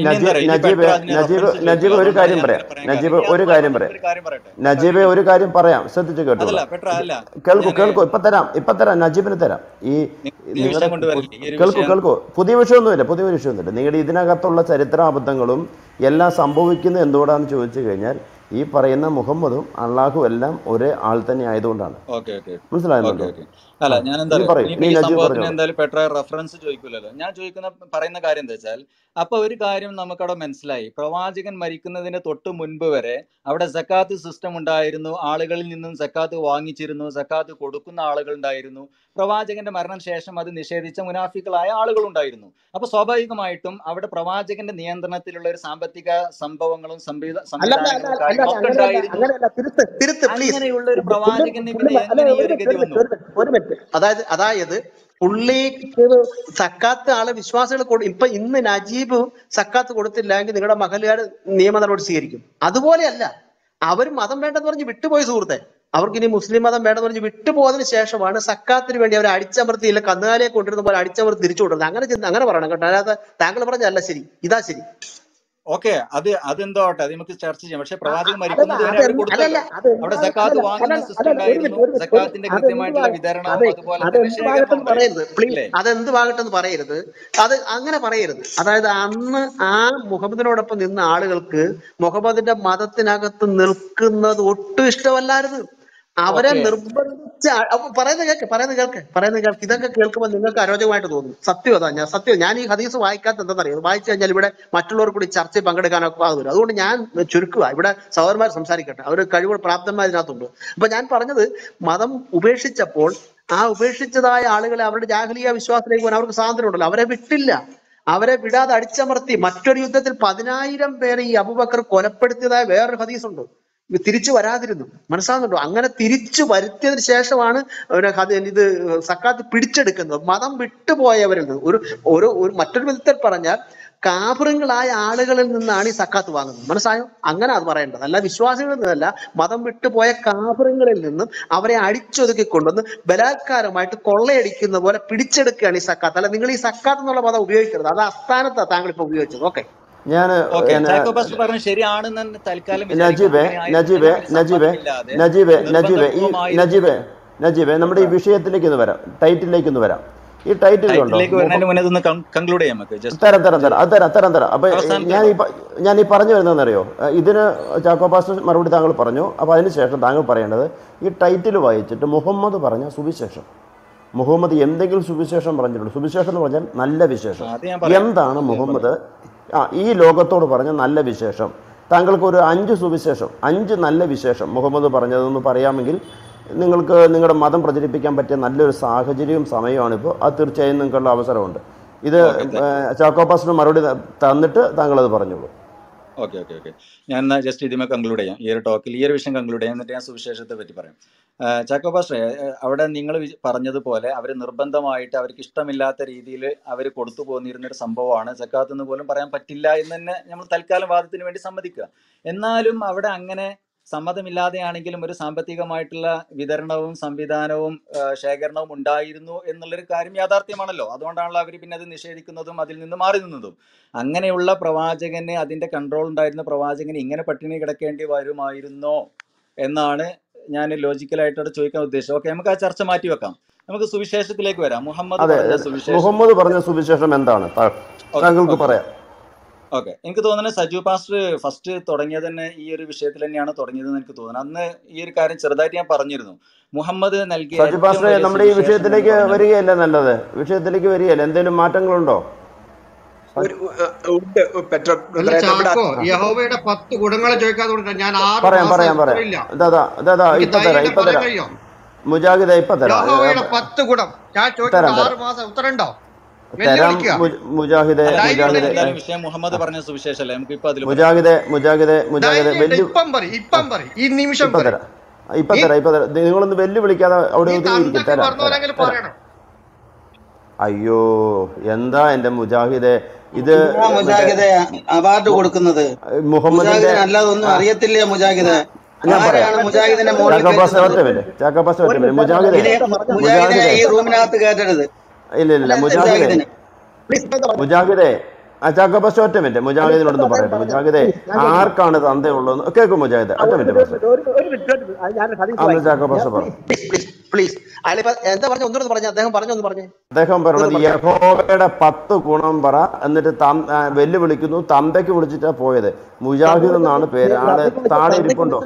നജീബ് നജീബ് നജീബ് ഒരു കാര്യം പറയാം. നജീബ് ഒരു കാര്യം പറയാം. നജീബ് ഒരു കാര്യം പറയാം, ശ്രദ്ധിച്ചു കേട്ടോ. കേൾക്കൂ കേൾക്കൂ ഇപ്പൊ തരാം ഇപ്പൊ തരാം നജീബിന് തരാം. ഈ നിങ്ങളുടെ കേൾക്കൂ കേൾക്കൂ പുതിയ വിഷയമൊന്നുമില്ല, പുതിയ വിഷയമൊന്നുമില്ല. നിങ്ങളുടെ ഇതിനകത്തുള്ള ചരിത്രാബദ്ധങ്ങളും എല്ലാം സംഭവിക്കുന്നത് എന്തുകൊണ്ടാണെന്ന് ചോദിച്ചു കഴിഞ്ഞാൽ ഈ പറയുന്ന മുഹമ്മദും അള്ളാഹു എല്ലാം ഒരേ ആൾ തന്നെ ആയതുകൊണ്ടാണ്. മനസ്സിലാകുന്നുണ്ടോ? അല്ല, ഞാൻ എന്താ ഈ സംഭവത്തിന് എന്തായാലും പെട്ര റെഫറൻസ് ചോദിക്കില്ലല്ലോ. ഞാൻ ചോദിക്കുന്ന പറയുന്ന കാര്യം എന്താ വെച്ചാൽ, അപ്പൊ ഒരു കാര്യം നമുക്കവിടെ മനസ്സിലായി. പ്രവാചകൻ മരിക്കുന്നതിന് തൊട്ട് മുൻപ് വരെ അവിടെ സക്കാത്ത് സിസ്റ്റം ഉണ്ടായിരുന്നു, ആളുകളിൽ നിന്നും സക്കാത്ത് വാങ്ങിച്ചിരുന്നു, സക്കാത്ത് കൊടുക്കുന്ന ആളുകൾ ഉണ്ടായിരുന്നു. പ്രവാചകന്റെ മരണശേഷം അത് നിഷേധിച്ച മുനാഫികളായ ആളുകൾ ഉണ്ടായിരുന്നു. അപ്പൊ സ്വാഭാവികമായിട്ടും അവിടെ പ്രവാചകന്റെ നിയന്ത്രണത്തിലുള്ള ഒരു സാമ്പത്തിക സംഭവങ്ങളും സംവിധാനങ്ങളും കാര്യങ്ങളൊക്കെ ഉണ്ടായിരുന്നു. അങ്ങനെയുള്ള ഒരു പ്രവാചകന് പിന്നെ എങ്ങനെ ഈ ഒരു ഗതി വന്നു? ഒരു മിനിറ്റ്. അതായത് അതായത് പുള്ളിക്ക് സക്കാത്ത് ആളെ വിശ്വാസികൾ കൊടു ഇപ്പൊ ഇന്ന് നജീബ് സക്കാത്ത് കൊടുത്തില്ലെങ്കിൽ നിങ്ങളുടെ മഹലുകാർ നിയമ നടപടി സ്വീകരിക്കും. അതുപോലെയല്ല, അവർ മതം വേണ്ടെന്ന് പറഞ്ഞ് വിട്ടുപോയി സുഹൃത്തെ. അവർക്ക് ഇനി മുസ്ലിം മതം വേണ്ടെന്ന് പറഞ്ഞ് വിട്ടുപോയതിനു ശേഷമാണ് സക്കാത്തിന് വേണ്ടി അവർ അടിച്ചമർത്തിയില്ല, കന്നുകാലിയെ കൊണ്ടിരുന്ന പോലെ അടിച്ചമർത്തി തിരിച്ചു കൊണ്ടിരുന്നത്. അങ്ങനെ അങ്ങനെ പറയണം കേട്ടോ. അല്ലാതെ താങ്കൾ പറഞ്ഞല്ല ശരി, ഇതാ ശരി. ഓക്കെ, അത് അതെന്തോ ആട്ടെ, അത് നമുക്ക് ചർച്ച ചെയ്യാം. പക്ഷെ പ്രവാചകൻ മരിക്കുന്നത് വരെ അവർ കൊടുത്തല്ലോ. അവിടെ സക്കാത്ത് വാങ്ങുന്ന സിസ്റ്റം ഉണ്ടായിരുന്നു, സക്കാത്തിന്റെ കൃത്യമായിട്ടുള്ള വിതരണവും അതുപോലെ തന്നെ ശേഖരണവും ഉണ്ടായിരുന്നു. അതെന്ത് ഭാഗത്തെന്ന് പറയരുത്, അത് അങ്ങനെ പറയരുത്. അതായത് അന്ന് ആ മുഹമ്മദിനോടൊപ്പം നിന്ന ആളുകൾക്ക് മുഹമ്മദിന്റെ മതത്തിനകത്ത് നിൽക്കുന്നത് ഒട്ടും ഇഷ്ടമല്ലായിരുന്നു. അവരെ നിർബന്ധിച്ച പറയുന്ന കേൾക്ക് പറയുന്ന കേൾക്ക് പറയുന്ന കേൾക്ക് ഇതൊക്കെ കേൾക്കുമ്പോൾ നിങ്ങൾക്ക് അരോചകമായിട്ട് തോന്നും. സത്യം അതാ, ഞാൻ സത്യം ഞാൻ ഈ ഹദീസ് വായിക്കാത്ത എന്താണെന്നറിയാം, വായിച്ചു കഴിഞ്ഞാൽ ഇവിടെ മറ്റുള്ളവർ കൂടി ചർച്ചയിൽ പങ്കെടുക്കാനൊക്കെ അത് വരും. അതുകൊണ്ട് ഞാൻ ചുരുക്കുക. ഇവിടെ സഹോദരന്മാർ സംസാരിക്കട്ടെ, അവർ കഴിവ് പ്രാപ്തന്മാർ ഇതിനകത്തുണ്ട്. അപ്പൊ ഞാൻ പറഞ്ഞത്, മതം ഉപേക്ഷിച്ചപ്പോൾ ആ ഉപേക്ഷിച്ചതായ ആളുകളെ അവരുടെ ജാഹലിയ വിശ്വാസത്തിലേക്ക് പോകാൻ അവർക്ക് സ്വാതന്ത്ര്യം ഉണ്ടല്ലോ, അവരെ വിട്ടില്ല. അവരെ വിടാതെ അടിച്ചമർത്തി. മറ്റൊരു യുദ്ധത്തിൽ പതിനായിരം പേരെ ഈ അബൂബക്കർ കൊലപ്പെടുത്തിയതായ വേറൊരു ഹദീസ് ഉണ്ട്. തിരിച്ചു വരാതിരുന്നു. മനസ്സിലാകുന്നുണ്ടോ? അങ്ങനെ തിരിച്ചു വരുത്തിയതിനു ശേഷമാണ് ഇത് സക്കാത്ത് പിടിച്ചെടുക്കുന്നത്. മതം വിട്ടുപോയവരിൽ നിന്ന് ഒരു ഒരു മറ്റൊരു വിധത്തിൽ പറഞ്ഞാൽ കാഫിറുകളായ ആളുകളിൽ നിന്നാണ് ഈ സക്കാത്ത് വാങ്ങുന്നത്. മനസ്സിലായോ? അങ്ങനെ അത് പറയേണ്ടത് അല്ല, വിശ്വാസികളിൽ നിന്നല്ല, മതം വിട്ടുപോയ കാഫിറുകളിൽ നിന്നും അവരെ അടിച്ചൊതുക്കി കൊണ്ടുവന്ന് ബലാത്കാരമായിട്ട് കൊള്ളയടിക്കുന്ന പോലെ പിടിച്ചെടുക്കുകയാണ് ഈ സക്കാത്ത്. അല്ല, നിങ്ങൾ ഈ സക്കാത്ത് എന്നുള്ള പദം ഉപയോഗിക്കരുത്. അത് അസ്ഥാനത്താണ് താങ്കൾ ഇപ്പൊ ഉപയോഗിച്ചത്. ഓക്കെ, ഞാൻ ശരിയാണെന്ന് തൽക്കാലം നജീബെ നജീബെ നജീബെ നജീബെ നജീബെ ഈ നജീബെ നജീബെ നമ്മുടെ ഈ വിഷയത്തിലേക്ക് ഒന്ന് വരാം, ടൈറ്റിലേക്ക് ഒന്ന് വരാം. ഈ ടൈറ്റിൽ കണ്ടോ, തരാം തരാം തരാം അത് തരാം തരാം തരാം അപ്പൊ ഞാൻ ഈ ഞാൻ ഈ പറഞ്ഞു വരുന്നതെന്നറിയോ, ഇതിന് ചാക്കോ പാസ്റ്റർ മറുപടി താങ്കൾ പറഞ്ഞു. അപ്പൊ അതിനുശേഷം താങ്കൾ പറയേണ്ടത് ഈ ടൈറ്റിൽ വായിച്ചിട്ട് മുഹമ്മദ് പറഞ്ഞ സുവിശേഷം, മുഹമ്മദ് എന്തെങ്കിലും സുവിശേഷം പറഞ്ഞിട്ടുണ്ട്. സുവിശേഷം എന്ന് പറഞ്ഞാൽ നല്ല വിശേഷം. എന്താണ് മുഹമ്മദ് ആ ഈ ലോകത്തോട് പറഞ്ഞ നല്ല വിശേഷം? താങ്കൾക്ക് ഒരു അഞ്ച് സുവിശേഷം, അഞ്ച് നല്ല വിശേഷം മുഹമ്മദ് പറഞ്ഞതെന്ന് പറയാമെങ്കിൽ നിങ്ങൾക്ക് നിങ്ങളുടെ മതം പ്രചരിപ്പിക്കാൻ പറ്റിയ നല്ലൊരു സാഹചര്യവും സമയമാണിപ്പോൾ. അത് തീർച്ചയായും നിങ്ങൾക്കുള്ള അവസരമുണ്ട്. ഇത് ചാക്കോ പാസ്റ്റർ മറുപടി തന്നിട്ട് താങ്കൾ അത് പറഞ്ഞോളൂ. ഓക്കെ ഓക്കെ ഓക്കെ ഞാൻ എന്നാൽ ജസ്റ്റ് ഇതിമേ കൺക്ലൂഡ് ചെയ്യാം, ഈ ഒരു ടോക്കിൽ ഈ ഒരു വിഷയം കൺക്ലൂഡ് ചെയ്യാം, എന്നിട്ട് ഞാൻ സുവിശേഷത്തെ പറ്റി പറയാം. ചാക്കോ പാസ്റ്ററെ, അവിടെ നിങ്ങൾ പറഞ്ഞതുപോലെ അവർ നിർബന്ധമായിട്ട് അവർക്ക് ഇഷ്ടമില്ലാത്ത രീതിയിൽ അവർ കൊടുത്തു പോന്നിരുന്നൊരു സംഭവമാണ് സക്കാത്ത് എന്ന് പോലും പറയാൻ പറ്റില്ല എന്ന് തന്നെ നമ്മൾ തൽക്കാലം വാദത്തിന് വേണ്ടി സമ്മതിക്കുക. എന്നാലും അവിടെ അങ്ങനെ സമ്മതമില്ലാതെയാണെങ്കിലും ഒരു സാമ്പത്തികമായിട്ടുള്ള വിതരണവും സംവിധാനവും ശേഖരണവും ഉണ്ടായിരുന്നു എന്നുള്ളൊരു കാര്യം യാഥാർത്ഥ്യമാണല്ലോ. അതുകൊണ്ടാണല്ലോ അവർ പിന്നെ അത് നിഷേധിക്കുന്നതും അതിൽ നിന്ന് മാറി നിന്നതും. അങ്ങനെയുള്ള പ്രവാചകന്, അതിൻ്റെ കൺട്രോൾ ഉണ്ടായിരുന്ന പ്രവാചകന് ഇങ്ങനെ പട്ടിണി കിടക്കേണ്ടി വരുമായിരുന്നോ എന്നാണ് ഞാൻ ലോജിക്കലായിട്ടോട് ചോദിക്കാൻ ഉദ്ദേശിച്ചത്. ഓക്കെ, നമുക്ക് ആ ചർച്ച മാറ്റി വെക്കാം. നമുക്ക് സുവിശേഷത്തിലേക്ക് വരാം. മുഹമ്മദ് പറഞ്ഞ സുവിശേഷം മുഹമ്മദ് പറഞ്ഞ സുവിശേഷം എന്താണ് താങ്കൾക്ക് പറയാം? ഓക്കെ, എനിക്ക് തോന്നുന്നത് സജു പാസ്റ്റർ ഫസ്റ്റ് തുടങ്ങിയത് തന്നെ ഈ ഒരു വിഷയത്തിൽ തന്നെയാണ് തുടങ്ങിയതെന്ന് എനിക്ക് തോന്നുന്നു. അന്ന് ഈ ഒരു കാര്യം ചെറുതായിട്ട് ഞാൻ പറഞ്ഞിരുന്നു. മുഹമ്മദ് നൽകിയ സജു പാസ്റ്റർ നമ്മുടെ ഈ വിഷയത്തിലേക്ക് വരികയല്ല നല്ലത്, വിഷയത്തിലേക്ക് വരികയല്ല. എന്തെങ്കിലും മാറ്റങ്ങളുണ്ടോ? യഹോവയുടെ പത്ത് ഗുണങ്ങളെ ചോദിക്കാതെ ഞാൻ പറയാം പറയാം പറയാം ഇപ്പൊ തരാം ഇപ്പൊ തരാം മുജാഹിദ ഇപ്പൊ തരാം പത്ത് ഗുണം ഞാൻ ചോദിച്ചത് ആറ് മാസം ഉത്തരണ്ടോ? തരാം മുജാഹിദെ മുജാഹിദെ മുഹമ്മദ് പറഞ്ഞ സുവിശേഷല്ലേ, നമുക്ക് ഇപ്പൊ അതിൽ മുജാഹിദെ മുജാഹിദെ മുജാഹിദെ ഇപ്പം പറ ഇപ്പം പറ ഈ നിമിഷം ഇപ്പൊ തരാം ഇപ്പൊ തരാം ഇപ്പൊ തരാം. നിങ്ങളൊന്ന് വെല്ലുവിളിക്കാതെ അവിടെ ഒതുങ്ങിയിരിക്കും. തരാം. അയ്യോ എന്താ എന്റെ മുജാഹിദെ ഇത് അവാർഡ് കൊടുക്കുന്നത്? മുഹമ്മദിന്റെ അല്ലാതെ ഒന്നും അറിയത്തില്ലേ മുജാഹിദ്? ഞാൻ പറയാം. ചാക്കോപാസ്റ്റർ ഒറ്റ മിനിറ്റ്, ചാക്കോപാസ്റ്റർ ഒറ്റ മിനിറ്റ്. മുജാഹിദെ മുജാഹിദെ ഈ റൂമിനകത്ത് കയറ്റരുത്. ഇല്ല ഇല്ല മുജാഹിദെ മുജാഹിദെ ആ ചാക്കോപാസ്റ്റർ ഒറ്റ മിനിറ്റ് മുജാഹിദിനോടൊന്ന് പറയട്ടെ. മുജാഹിദെ ആർക്കാണ് തന്തയുള്ളതെന്ന് കേൾക്കും മുജാഹിദെ? ഒറ്റ മിനിറ്റ് ചാക്കോപാസ്റ്റർ പറഞ്ഞു. അദ്ദേഹം പറഞ്ഞത് യഹോവയുടെ പത്ത് ഗുണം പറ, എന്നിട്ട് വെല്ലുവിളിക്കുന്നു. തന്തയ്ക്ക് വിളിച്ചിട്ടാ പോയത്. മുജാഹിദ് എന്നാണ് പേര്. ആള് താഴെ ഇരിപ്പുണ്ടോ?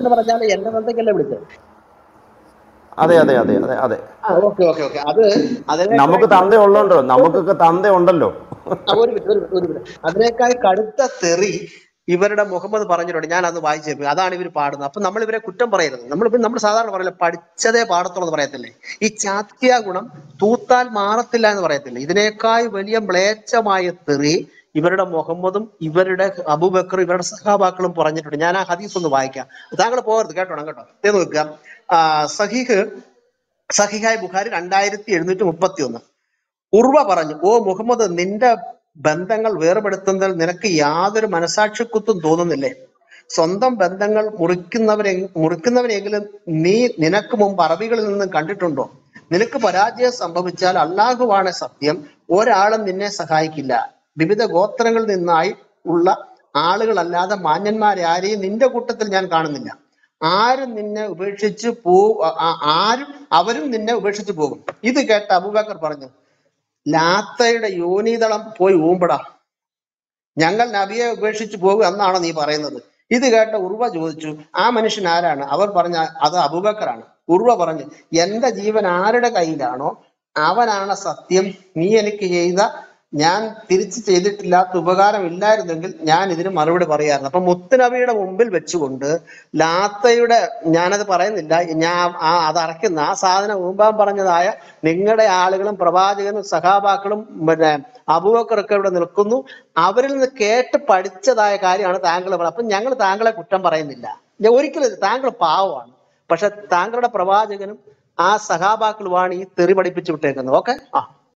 അതെ അതെ അതെ അതെ അതെ നമുക്ക് തന്ത ഉള്ളോണ്ടോ? നമുക്കൊക്കെ തന്ത ഉണ്ടല്ലോ. അതിനേക്കാൾ കടുത്ത തെറി ഇവരുടെ മുഹമ്മദ് പറഞ്ഞിട്ടുണ്ട്. ഞാൻ അത് വായിച്ചേക്കും. അതാണ് ഇവർ പാടുന്നത്. അപ്പൊ നമ്മൾ ഇവരെ കുറ്റം പറയരുത്. നമ്മൾ നമ്മൾ സാധാരണ പറയില്ല പഠിച്ചതേ പാടത്തുള്ളൂ എന്ന് പറയത്തില്ലേ? ഈ ചാത്യ ഗുണം തൂത്താൽ മാറത്തില്ല എന്ന് പറയത്തില്ലേ? ഇതിനേക്കാൾ വലിയ മ്ലേച്ഛമായ തെറി ഇവരുടെ മുഹമ്മദും ഇവരുടെ അബൂബക്കർ ഇവരുടെ സഹാബാക്കളും പറഞ്ഞിട്ടുണ്ട്. ഞാൻ ആ ഹദീസ് ഒന്ന് വായിക്കാം. താങ്കൾ പോകരുത്, കേട്ടോണം കേട്ടോ. ഇത് നോക്കുക, സഹീഹ് സഹീഹായ ബുഖാരി രണ്ടായിരത്തി എഴുന്നൂറ്റി മുപ്പത്തി ഒന്ന്. ഉർവ പറഞ്ഞു, ഓ മുഹമ്മദ്, നിന്റെ ബന്ധങ്ങൾ വേർപെടുത്തുന്നതിൽ നിനക്ക് യാതൊരു മനസാക്ഷിക്കുത്തും തോന്നുന്നില്ലേ? സ്വന്തം ബന്ധങ്ങൾ മുറിക്കുന്നവരെ മുറിക്കുന്നവരെങ്കിലും നീ നിനക്ക് മുമ്പ് അറബികളിൽ നിന്നും കണ്ടിട്ടുണ്ടോ? നിനക്ക് പരാജയം സംഭവിച്ചാൽ അള്ളാഹുവാണ് സത്യം, ഒരാളും നിന്നെ സഹായിക്കില്ല. വിവിധ ഗോത്രങ്ങളിൽ നിന്നായി ഉള്ള ആളുകളല്ലാതെ മാന്യന്മാരെ ആരെയും നിന്റെ കൂട്ടത്തിൽ ഞാൻ കാണുന്നില്ല. ആരും നിന്നെ ഉപേക്ഷിച്ച് പോ ആരും അവരും നിന്നെ ഉപേക്ഷിച്ച് പോകും. ഇത് കേട്ട അബൂബക്കർ പറഞ്ഞു, ലാത്തയുടെ യോനീതളം പോയി ഊമ്പടാ, ഞങ്ങൾ നബിയെ ഉപേക്ഷിച്ച് പോകും എന്നാണോ നീ പറയുന്നത്? ഇത് കേട്ട ഉർവ ചോദിച്ചു, ആ മനുഷ്യൻ ആരാണ്? അവർ പറഞ്ഞ അത് അബൂബക്കറാണ്. ഉർവ പറഞ്ഞു, എന്റെ ജീവൻ ആരുടെ കയ്യിലാണോ അവനാണ് സത്യം. നീ എനിക്ക് ചെയ്ത ഞാൻ തിരിച്ചു ചെയ്തിട്ടില്ലാത്ത ഉപകാരം ഇല്ലായിരുന്നെങ്കിൽ ഞാൻ ഇതിന് മറുപടി പറയായിരുന്നു. അപ്പൊ മുത്തുനബിയുടെ മുമ്പിൽ വെച്ചുകൊണ്ട് ലാത്തയുടെ, ഞാനത് പറയുന്നില്ല, ഞാൻ ആ അത് അറയ്ക്കുന്ന ആ സാധനം ഊമ്പാൻ പറഞ്ഞതായ നിങ്ങളുടെ ആളുകളും പ്രവാചകനും സഹാബാക്കളും പിന്നെ അബൂബക്കറൊക്കെ ഇവിടെ നിൽക്കുന്നു. അവരിൽ നിന്ന് കേട്ട് പഠിച്ചതായ കാര്യമാണ് താങ്കൾ പറയുന്നത്. അപ്പൊ ഞങ്ങൾ താങ്കളെ കുറ്റം പറയുന്നില്ല, ഒരിക്കലും. താങ്കൾ പാവമാണ്. പക്ഷെ താങ്കളുടെ പ്രവാചകനും ആ സഹാബാക്കളുമാണ് ഈ തെറി പഠിപ്പിച്ചു വിട്ടേക്കുന്നത്. ഓക്കെ, ആ